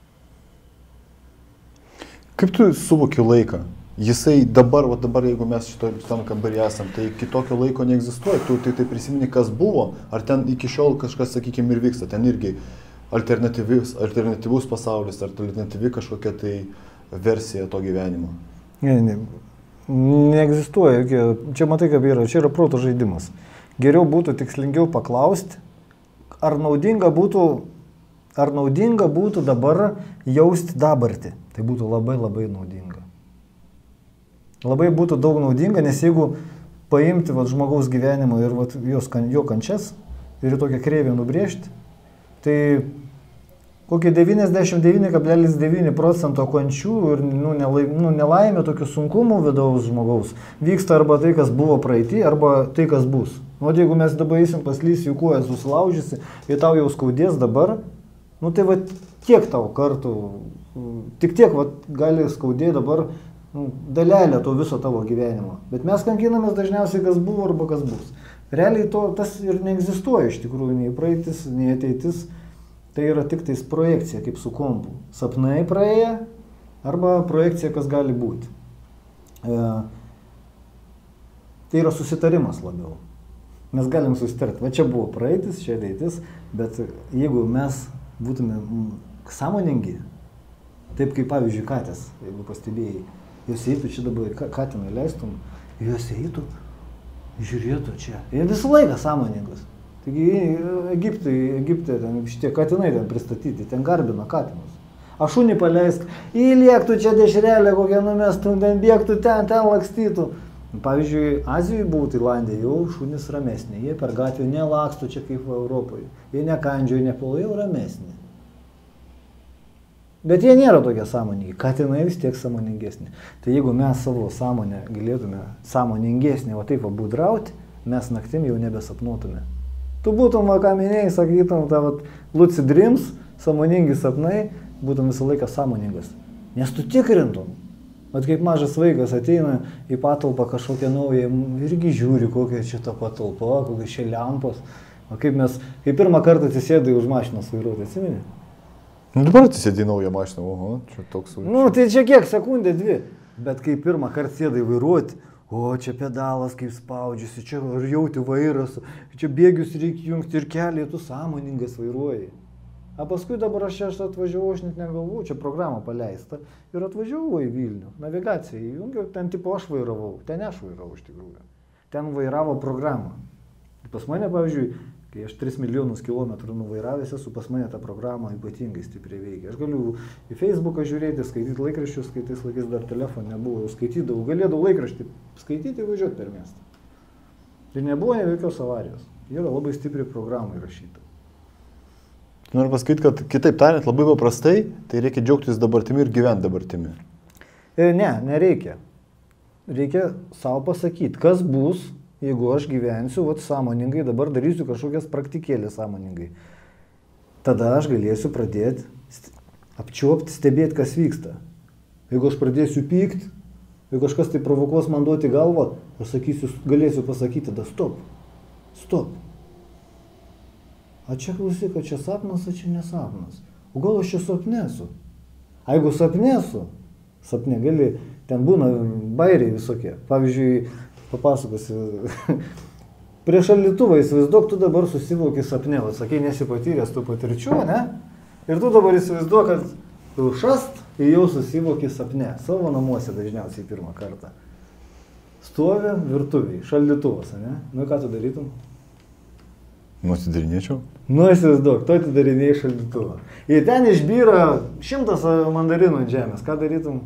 Kaip tu suvoki laiką? Jisai dabar, va dabar, jeigu mes šitam kambarį esam, tai kitokio laiko neegzistuoja. Tu tai, tai prisimeni, kas buvo, ar ten iki šiol kažkas, sakykime, ir vyksta. Ten irgi alternatyvus, alternatyvus pasaulis, alternatyvi kažkokia tai versija to gyvenimo. Ne, ne, neegzistuoja. Čia matai, kaip yra, čia yra proto žaidimas. Geriau būtų tikslingiau paklausti, ar naudinga būtų, ar naudinga būtų dabar jausti dabartį. Tai būtų labai labai naudinga. Labai būtų daug naudinga, nes jeigu paimti vat, žmogaus gyvenimą ir vat, jos, jo kančias ir tokią kreivę nubrėžti, tai kokie devyniasdešimt devyni kablelis devyni procento kančių ir nu, nelaimė, nu, nelaimė tokių sunkumų vidaus žmogaus vyksta arba tai, kas buvo praeitį, arba tai, kas bus. O jeigu mes dabar eisim paslysi, jų kojas susilaužysi ir tau jau skaudės dabar, nu tai vat, tiek tau kartų, tik tiek vat, gali skaudėti dabar nu, dalelę to viso tavo gyvenimo. Bet mes kankinamės dažniausiai, kas buvo arba kas bus. Realiai to, tas ir neegzistuoja iš tikrųjų, nei praeitis, nei ateitis. Tai yra tik tais projekcija, kaip su kompu. Sapnai praėję arba projekcija, kas gali būti. E, tai yra susitarimas labiau. Mes galim susitarti, va čia buvo praeitis, čia ateitis, bet jeigu mes būtume sąmoningi, taip kaip pavyzdžiui katės, jeigu pastebėjai, jos eitų čia dabar, katinai leistum, jos eitų, žiūrėtų čia. Jie visą laiką sąmoningas. Taigi Egiptai, Egipte ten šitie katinai ten pristatyti, ten garbina katinus. A šunį paleisk, įliektų čia dešrelę kokią numestų, ten bėgtų ten, ten lakstytų. Pavyzdžiui, Azijoje buvo Tailandė, jau šunis ramesnė, jie per gatvę nelakstų čia kaip Europoje. Jie nekandžioja, nepalo, jau ramesnė. Bet jie nėra tokie sąmoningi, katinai vis tiek sąmoningesni. Tai jeigu mes savo sąmonę galėtume sąmoningesnį, o taip būdrauti, mes naktim jau nebesapnuotume. Tu būtum, ką minėjai, sakytum, ta vat, lucid dreams, sąmoningi sapnai, būtum visą laiką sąmoningas. Nes tu tikrintum. Vat kaip mažas vaikas ateina į patalpą kažkokią naują, irgi žiūri, kokia čia ta patalpa, kokia čia lempos. O kaip mes, kai pirmą kartą atsisėdai už mašinos vairuoti, atsimeni? Nu, dabar atsisėdai naują mašiną, oho, čia toks... Nu, tai čia kiek, sekundė, dvi. Bet kai pirmą kartą sėdai vairuoti, o čia pedalas kaip spaudžiasi, čia ir jauti vairas, čia bėgius reikia jungti ir keliai, tu sąmoningas vairuoji. A paskui dabar aš čia atvažiavau, aš net negalvau, čia programa paleista ir atvažiavau į Vilnių, navigaciją įjungiau, ten tipo aš vairavau, ten aš vairavau iš tikrųjų. Ten vairavo programą. Pas mane, pavyzdžiui, kai aš tris milijonus kilometrų nuvairavęs esu, pas mane ta programa ypatingai stipriai veikia. Aš galiu į Facebooką žiūrėti, skaityti laikraščius, kai tais laikais dar telefonų nebuvo, jau skaitydavau, galėdavau laikraštį skaityti ir važiuoti per miestą. Tai nebuvo ne jokios avarijos. Yra labai stipriai programai rašyta. Noriu pasakyti, kad kitaip tariant, labai paprastai, tai reikia džiaugtis dabartimi ir gyventi dabartimi. E, ne, nereikia. Reikia savo pasakyti, kas bus, jeigu aš gyvensiu, vat sąmoningai, dabar darysiu kažkokias praktikėlės sąmoningai. tada aš galėsiu pradėti apčiuopti, stebėti, kas vyksta. Jeigu aš pradėsiu pykti, jeigu kažkas tai provokuos man duoti galvą, aš sakysiu, galėsiu pasakyti, tada stop, stop. A čia klausyk, kad čia sapnas, a čia nesapnas. O gal aš čia sapnėsiu? A jeigu sapnėsiu, sapne gali, ten būna bairiai visokie. Pavyzdžiui, papasakosiu, prieš šaldytuvą įsivaizduok, tu dabar susivoki sapne, o sakai, nesi patyręs tų patirčių, ne? Ir tu dabar įsivaizduok, kad tu šast ir jau susivoki sapne, savo namuose dažniausiai pirmą kartą. Stovi virtuviai, šaldytuvas, ne? Nu, ką tu darytum? Nu, atidarinėčiau. Nu, įsivaizduok, tu atidarinėjai šaldytuvą. Ir ten išbyra šimtas mandarinų ant žemės, ką darytum?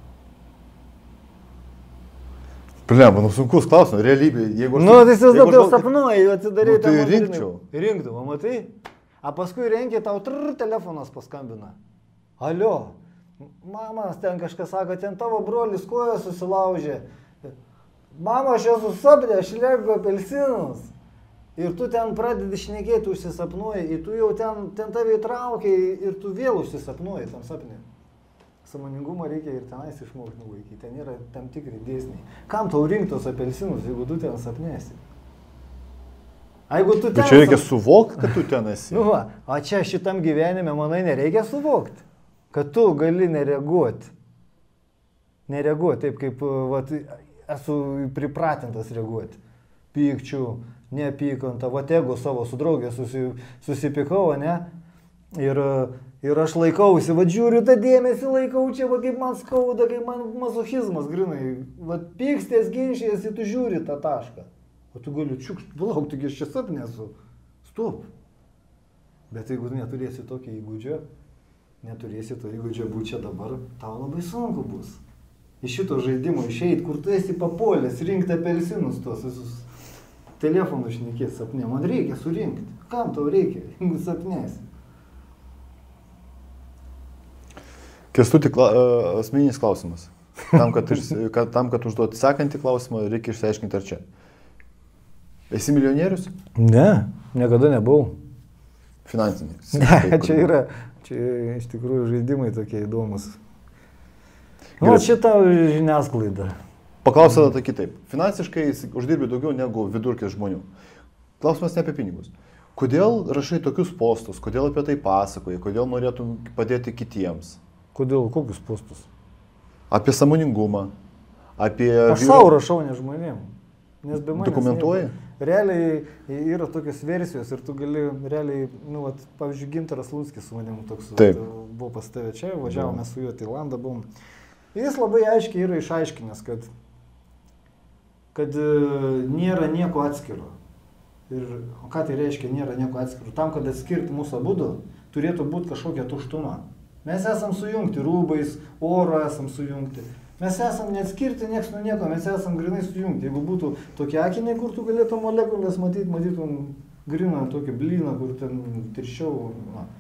Pliam, nu sunkus klausimas, realybė, jeigu aš... Nu, tai įsivaizduok, jau sapnuoji, atidarai nu, tai rinkčiau. Rinktum, matai? A paskui renki, tau trrr, telefonas paskambina. Alio, mama, ten kažkas sako, ten tavo brolis koją susilaužė. Mama, aš esu sapnė, aš legu apelsinus. Ir tu ten pradedi šnekėti, užsisapnuoji, ir tu jau ten, ten tave įtraukiai ir tu vėl užsisapnuoji tam sapnė. Sąmoningumą reikia ir tenais išmokti nuvaikyti, ten yra tam tikri dėsniai. Kam tau rinktos apelsinus, jeigu tu ten sapnėsi? A jeigu tu ten... Bet čia reikia suvokti, kad tu ten esi. Nu va, o čia šitam gyvenime, manai, nereikia suvokti, kad tu gali nereaguoti. Nereaguoti taip, kaip vat, esu pripratintas reaguoti. Pykčių, neapykantą, va tegu savo su draugė susi, susipykau, ne? Ir, ir aš laikausi, va žiūriu tą dėmesį, laikau čia, va kaip man skauda, kaip man mazochizmas grinai. Va pykstės, ginčiasi, tu žiūri tą tašką. O tu gali čiukšt, palauk, tu aš čia sapnesu. Stop. Bet jeigu neturėsi tokio įgūdžio, neturėsi to įgūdžio būti čia dabar, tau labai sunku bus. Iš šito žaidimo išeit, kur tu esi papolęs, rinkti apelsinus tuos visus. Telefonų šnekėti sapne, man reikia surinkti. Kam tau reikia, jeigu sapnėsi? Kęstuti, kla, asmeninis klausimas. Tam, kad, kad, tam, kad užduoti sekantį klausimą, reikia išsiaiškinti ar čia. Esi milijonierius? Ne, niekada nebuvau. Finansiniai. Ne, čia yra, čia iš tikrųjų žaidimai tokie įdomus. Nu, šitą žiniasklaidą. Paklausiu tada kitaip. Finansiškai uždirbi daugiau negu vidurkis žmonių. Klausimas ne apie pinigus. Kodėl rašai tokius postus, kodėl apie tai pasakoji, kodėl norėtum padėti kitiems? Kodėl, kokius postus? Apie sąmoningumą, apie... Aš vyro... savo rašau, ne žmonėm. Nes be manęs... Dokumentuoji? Realiai yra tokios versijos ir tu gali realiai, nu, vat, pavyzdžiui, Gintaras Lunskis su manim toks vat, buvo pas tave čia, važiavome su juo Tailandą, buvom. Jis labai aiškiai yra išaiškinęs, kad kad nėra nieko atskiro. Ir o ką tai reiškia, nėra nieko atskiro? Tam, kad atskirti mūsų abudu, turėtų būti kažkokia tuštuma. Mes esam sujungti rūbais, oro esam sujungti. Mes esam neatskirti nieks nuo nieko, mes esam grinai sujungti. Jeigu būtų tokie akiniai, kur tu galėtum molekulės matyti, matytum griną tokį blyną, kur ten tirščiau. Na.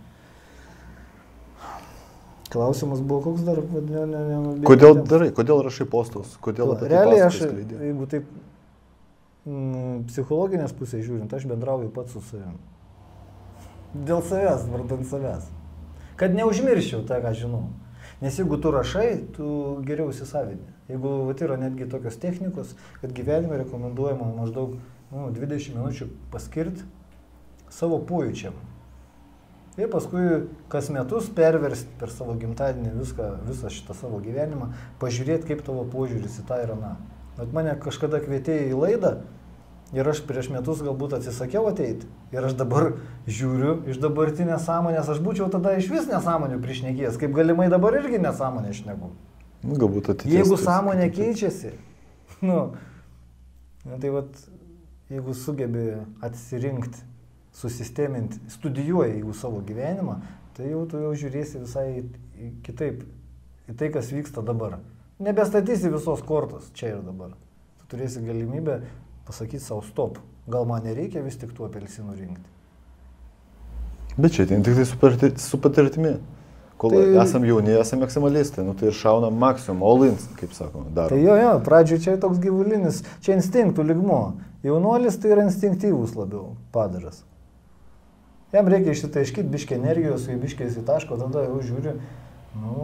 Klausimas buvo koks dar? Ne, ne, ne, kodėl darai, kodėl rašai postus? Kodėl apie tai realiai aš, skleidė? Jeigu taip m, psichologinės pusės žiūrint, aš bendrauju pats su savim. Dėl savęs, vardant savęs. Kad neužmirščiau tą, ką žinau. Nes jeigu tu rašai, tu geriau įsisavini. Jeigu vat, yra netgi tokios technikos, kad gyvenime rekomenduojama maždaug nu, dvidešimt minučių paskirti savo pojūčiam. Ir paskui kas metus perversti per savo gimtadienį viską, visą šitą savo gyvenimą, pažiūrėti, kaip tavo požiūris į tą ir aną. Bet mane kažkada kvietėjai į laidą ir aš prieš metus galbūt atsisakiau ateiti. Ir aš dabar žiūriu iš dabartinės sąmonės, aš būčiau tada iš vis nesąmonių prišnekėjęs, kaip galimai dabar irgi nesąmonė šneku. Nu, galbūt ateities. Jeigu sąmonė keičiasi, nu, tai vat, jeigu sugebi atsirinkti, susisteminti, studijuoji jeigu savo gyvenimą, tai jau tu jau žiūrėsi visai kitaip į tai, kas vyksta dabar. Nebestatysi visos kortos čia ir dabar. Tu turėsi galimybę pasakyti savo stop. Gal man nereikia vis tik tų apelsinų rinkti. Bet čia tik tai su patirtimi. Kol tai... esam jauni, esam maksimalistai, nu tai ir šaunam maksimum, all in, kaip sakoma, darom. Tai jo, jo, pradžioje čia toks gyvulinis, čia instinktų lygmo. Jaunuolis tai yra instinktyvus labiau padaras. Jam reikia išsitaiškyti biškį energijos, kai biškį įsitaško, tada jau žiūri, nu,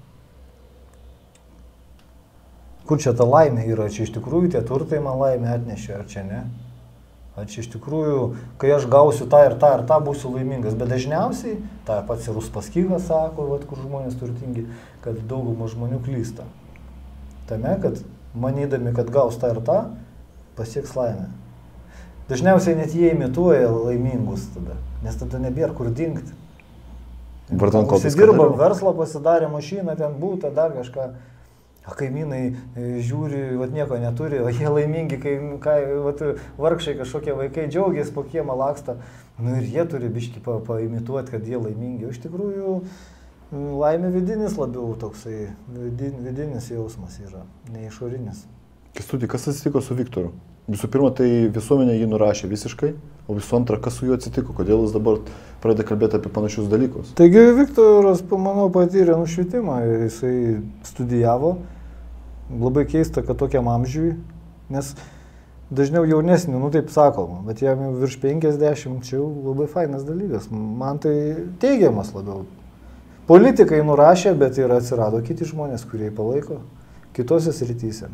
kur čia ta laimė yra, čia iš tikrųjų tie turtai man laimė atnešė, ar čia ne? Ar čia iš tikrųjų, kai aš gausiu tą ir tą ir tą, būsiu laimingas, bet dažniausiai, tą pats ir Uspaskichas sako, vat, kur žmonės turtingi, kad dauguma žmonių klysta. Tame, kad manydami, kad gaus tą ir tą, pasieks laimę. Dažniausiai net jie imituoja laimingus tada, nes tada nebėra kur dingti. Užsidirba verslą, pasidarė mašiną, ten būtą, dar kažką. O kaimynai žiūri, vat nieko neturi, o jie laimingi, kai, kai vat, vargšai kažkokie vaikai džiaugiasi, po kiemą laksta. Nu ir jie turi biškį pa, paimituoti, kad jie laimingi. O iš tikrųjų laimė vidinis labiau toksai, vidin, vidinis jausmas yra, ne išorinis. Kęstuti, kas atsitiko su Viktoru? Visų pirma, tai visuomenė jį nurašė visiškai, o visų antra, kas su juo atsitiko, kodėl jis dabar pradeda kalbėti apie panašius dalykus? Taigi Viktoras, manau, patyrė nušvitimą, jisai studijavo, labai keista, kad tokiam amžiui, nes dažniau jaunesnį, nu taip sakoma, bet jam virš penkiasdešimt, čia jau labai fainas dalykas, man tai teigiamas labiau. Politikai nurašė, bet ir atsirado kiti žmonės, kurie palaiko kitose srityse.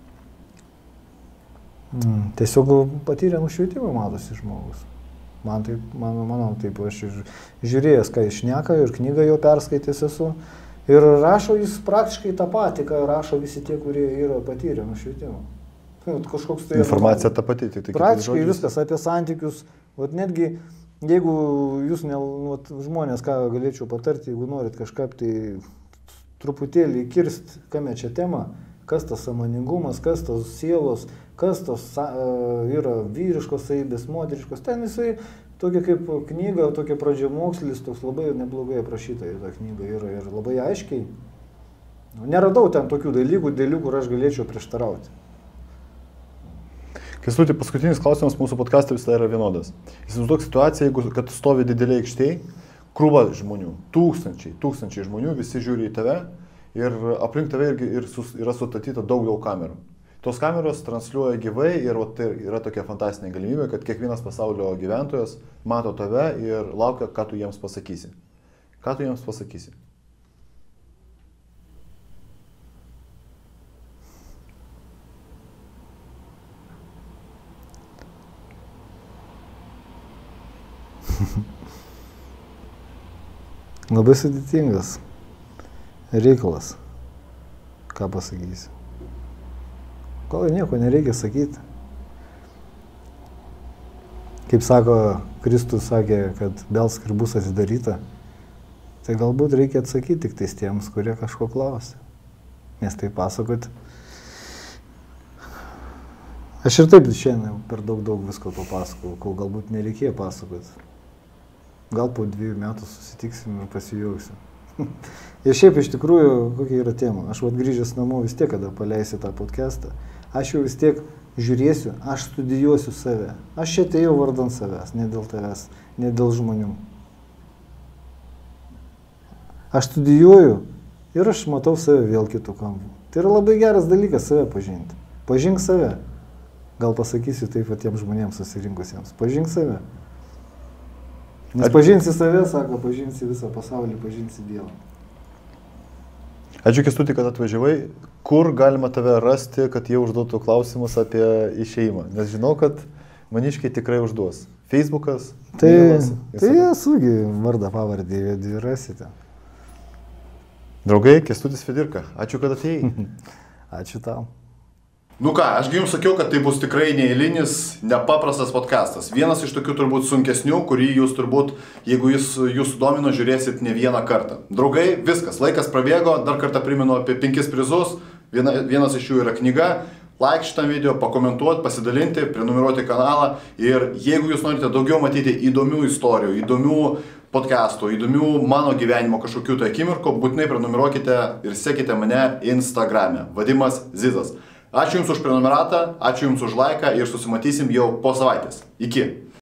Mm, tiesiog patyrė nušvietimą, matosi žmogus. Man taip, man, manau, taip, aš ir žiūrėjęs, ką jis šneka, ir knygą jo perskaitęs esu. Ir rašo jis praktiškai tą patį, ką rašo visi tie, kurie yra patyrę nušvietimą. Kažkoks tai... Informacija ta pati, tai praktiškai viskas apie santykius. Vat netgi, jeigu jūs, ne, vat, žmonės, ką galėčiau patarti, jeigu norit kažkaip tai truputėlį kirst, kame čia tema, kas tas sąmoningumas, kas tas sielos, kas tos uh, yra vyriškos savybės, moteriškos, ten jisai tokia kaip knyga, tokia pradžiamokslis, toks labai neblogai aprašyta ta knyga yra ir labai aiškiai. Neradau ten tokių dalykų, dėlių, kur aš galėčiau prieštarauti. Kęstuti, paskutinis klausimas mūsų podcast'e visada yra vienodas. Įsivaizduok situaciją, jeigu kad stovi didelė aikštėj, krūva žmonių, tūkstančiai, tūkstančiai žmonių, visi žiūri į tave ir aplink tave irgi ir sus, yra sutatyta daug daug kamerų. Tos kameros transliuoja gyvai ir o, tai yra tokia fantastinė galimybė, kad kiekvienas pasaulio gyventojas mato tave ir laukia, ką tu jiems pasakysi. Ką tu jiems pasakysi? Labai sudėtingas reikalas. Ką pasakysi? Gal nieko nereikia sakyti. Kaip sako, Kristus sakė, kad belsk ir bus atidaryta, tai galbūt reikia atsakyti tik tais tiems, kurie kažko klausia. Nes tai pasakoti. Aš ir taip šiandien per daug daug visko papasakau, kol galbūt nereikėjo pasakoti. Gal po dviejų metų susitiksim ir pasijauksim. Ir šiaip iš tikrųjų, kokia yra tema. Aš vat grįžęs namo vis tiek, kada paleisi tą podcastą, aš jau vis tiek žiūrėsiu, aš studijuosiu save. Aš čia atėjau vardan savęs, ne dėl tavęs, ne dėl žmonių. Aš studijuoju ir aš matau save vėl kitų kampų. Tai yra labai geras dalykas save pažinti. Pažink save. Gal pasakysiu taip patiems žmonėms susirinkusiems. Pažink save. Nes pažinsi save, sako, pažinsi visą pasaulį, pažinsi Dievą. Ačiū Kęstuti, kad atvažiavai. Kur galima tave rasti, kad jie užduotų klausimus apie išėjimą? Nes žinau, kad maniškiai tikrai užduos. Facebookas, tai, mailas, tai esugi vardą pavardį įvedį rasite. Draugai, Kęstutis Fedirka, ačiū, kad atėjai. Ačiū tau. Nu ką, ašgi jums sakiau, kad tai bus tikrai neeilinis, nepaprastas podcastas. Vienas iš tokių turbūt sunkesnių, kurį jūs turbūt, jeigu jis jūsų domino, žiūrėsit ne vieną kartą. Draugai, viskas, laikas prabėgo, dar kartą primenu apie penkis prizus. Viena, vienas iš jų yra knyga. Like šitam video, pakomentuoti, pasidalinti, prenumeruoti kanalą. Ir jeigu jūs norite daugiau matyti įdomių istorijų, įdomių podcastų, įdomių mano gyvenimo kažkokių tai akimirkų, būtinai prenumeruokite ir sekite mane Instagrame. Vadimas Zizas. Ačiū Jums už prenumeratą, ačiū Jums už laiką ir susimatysim jau po savaitės. Iki.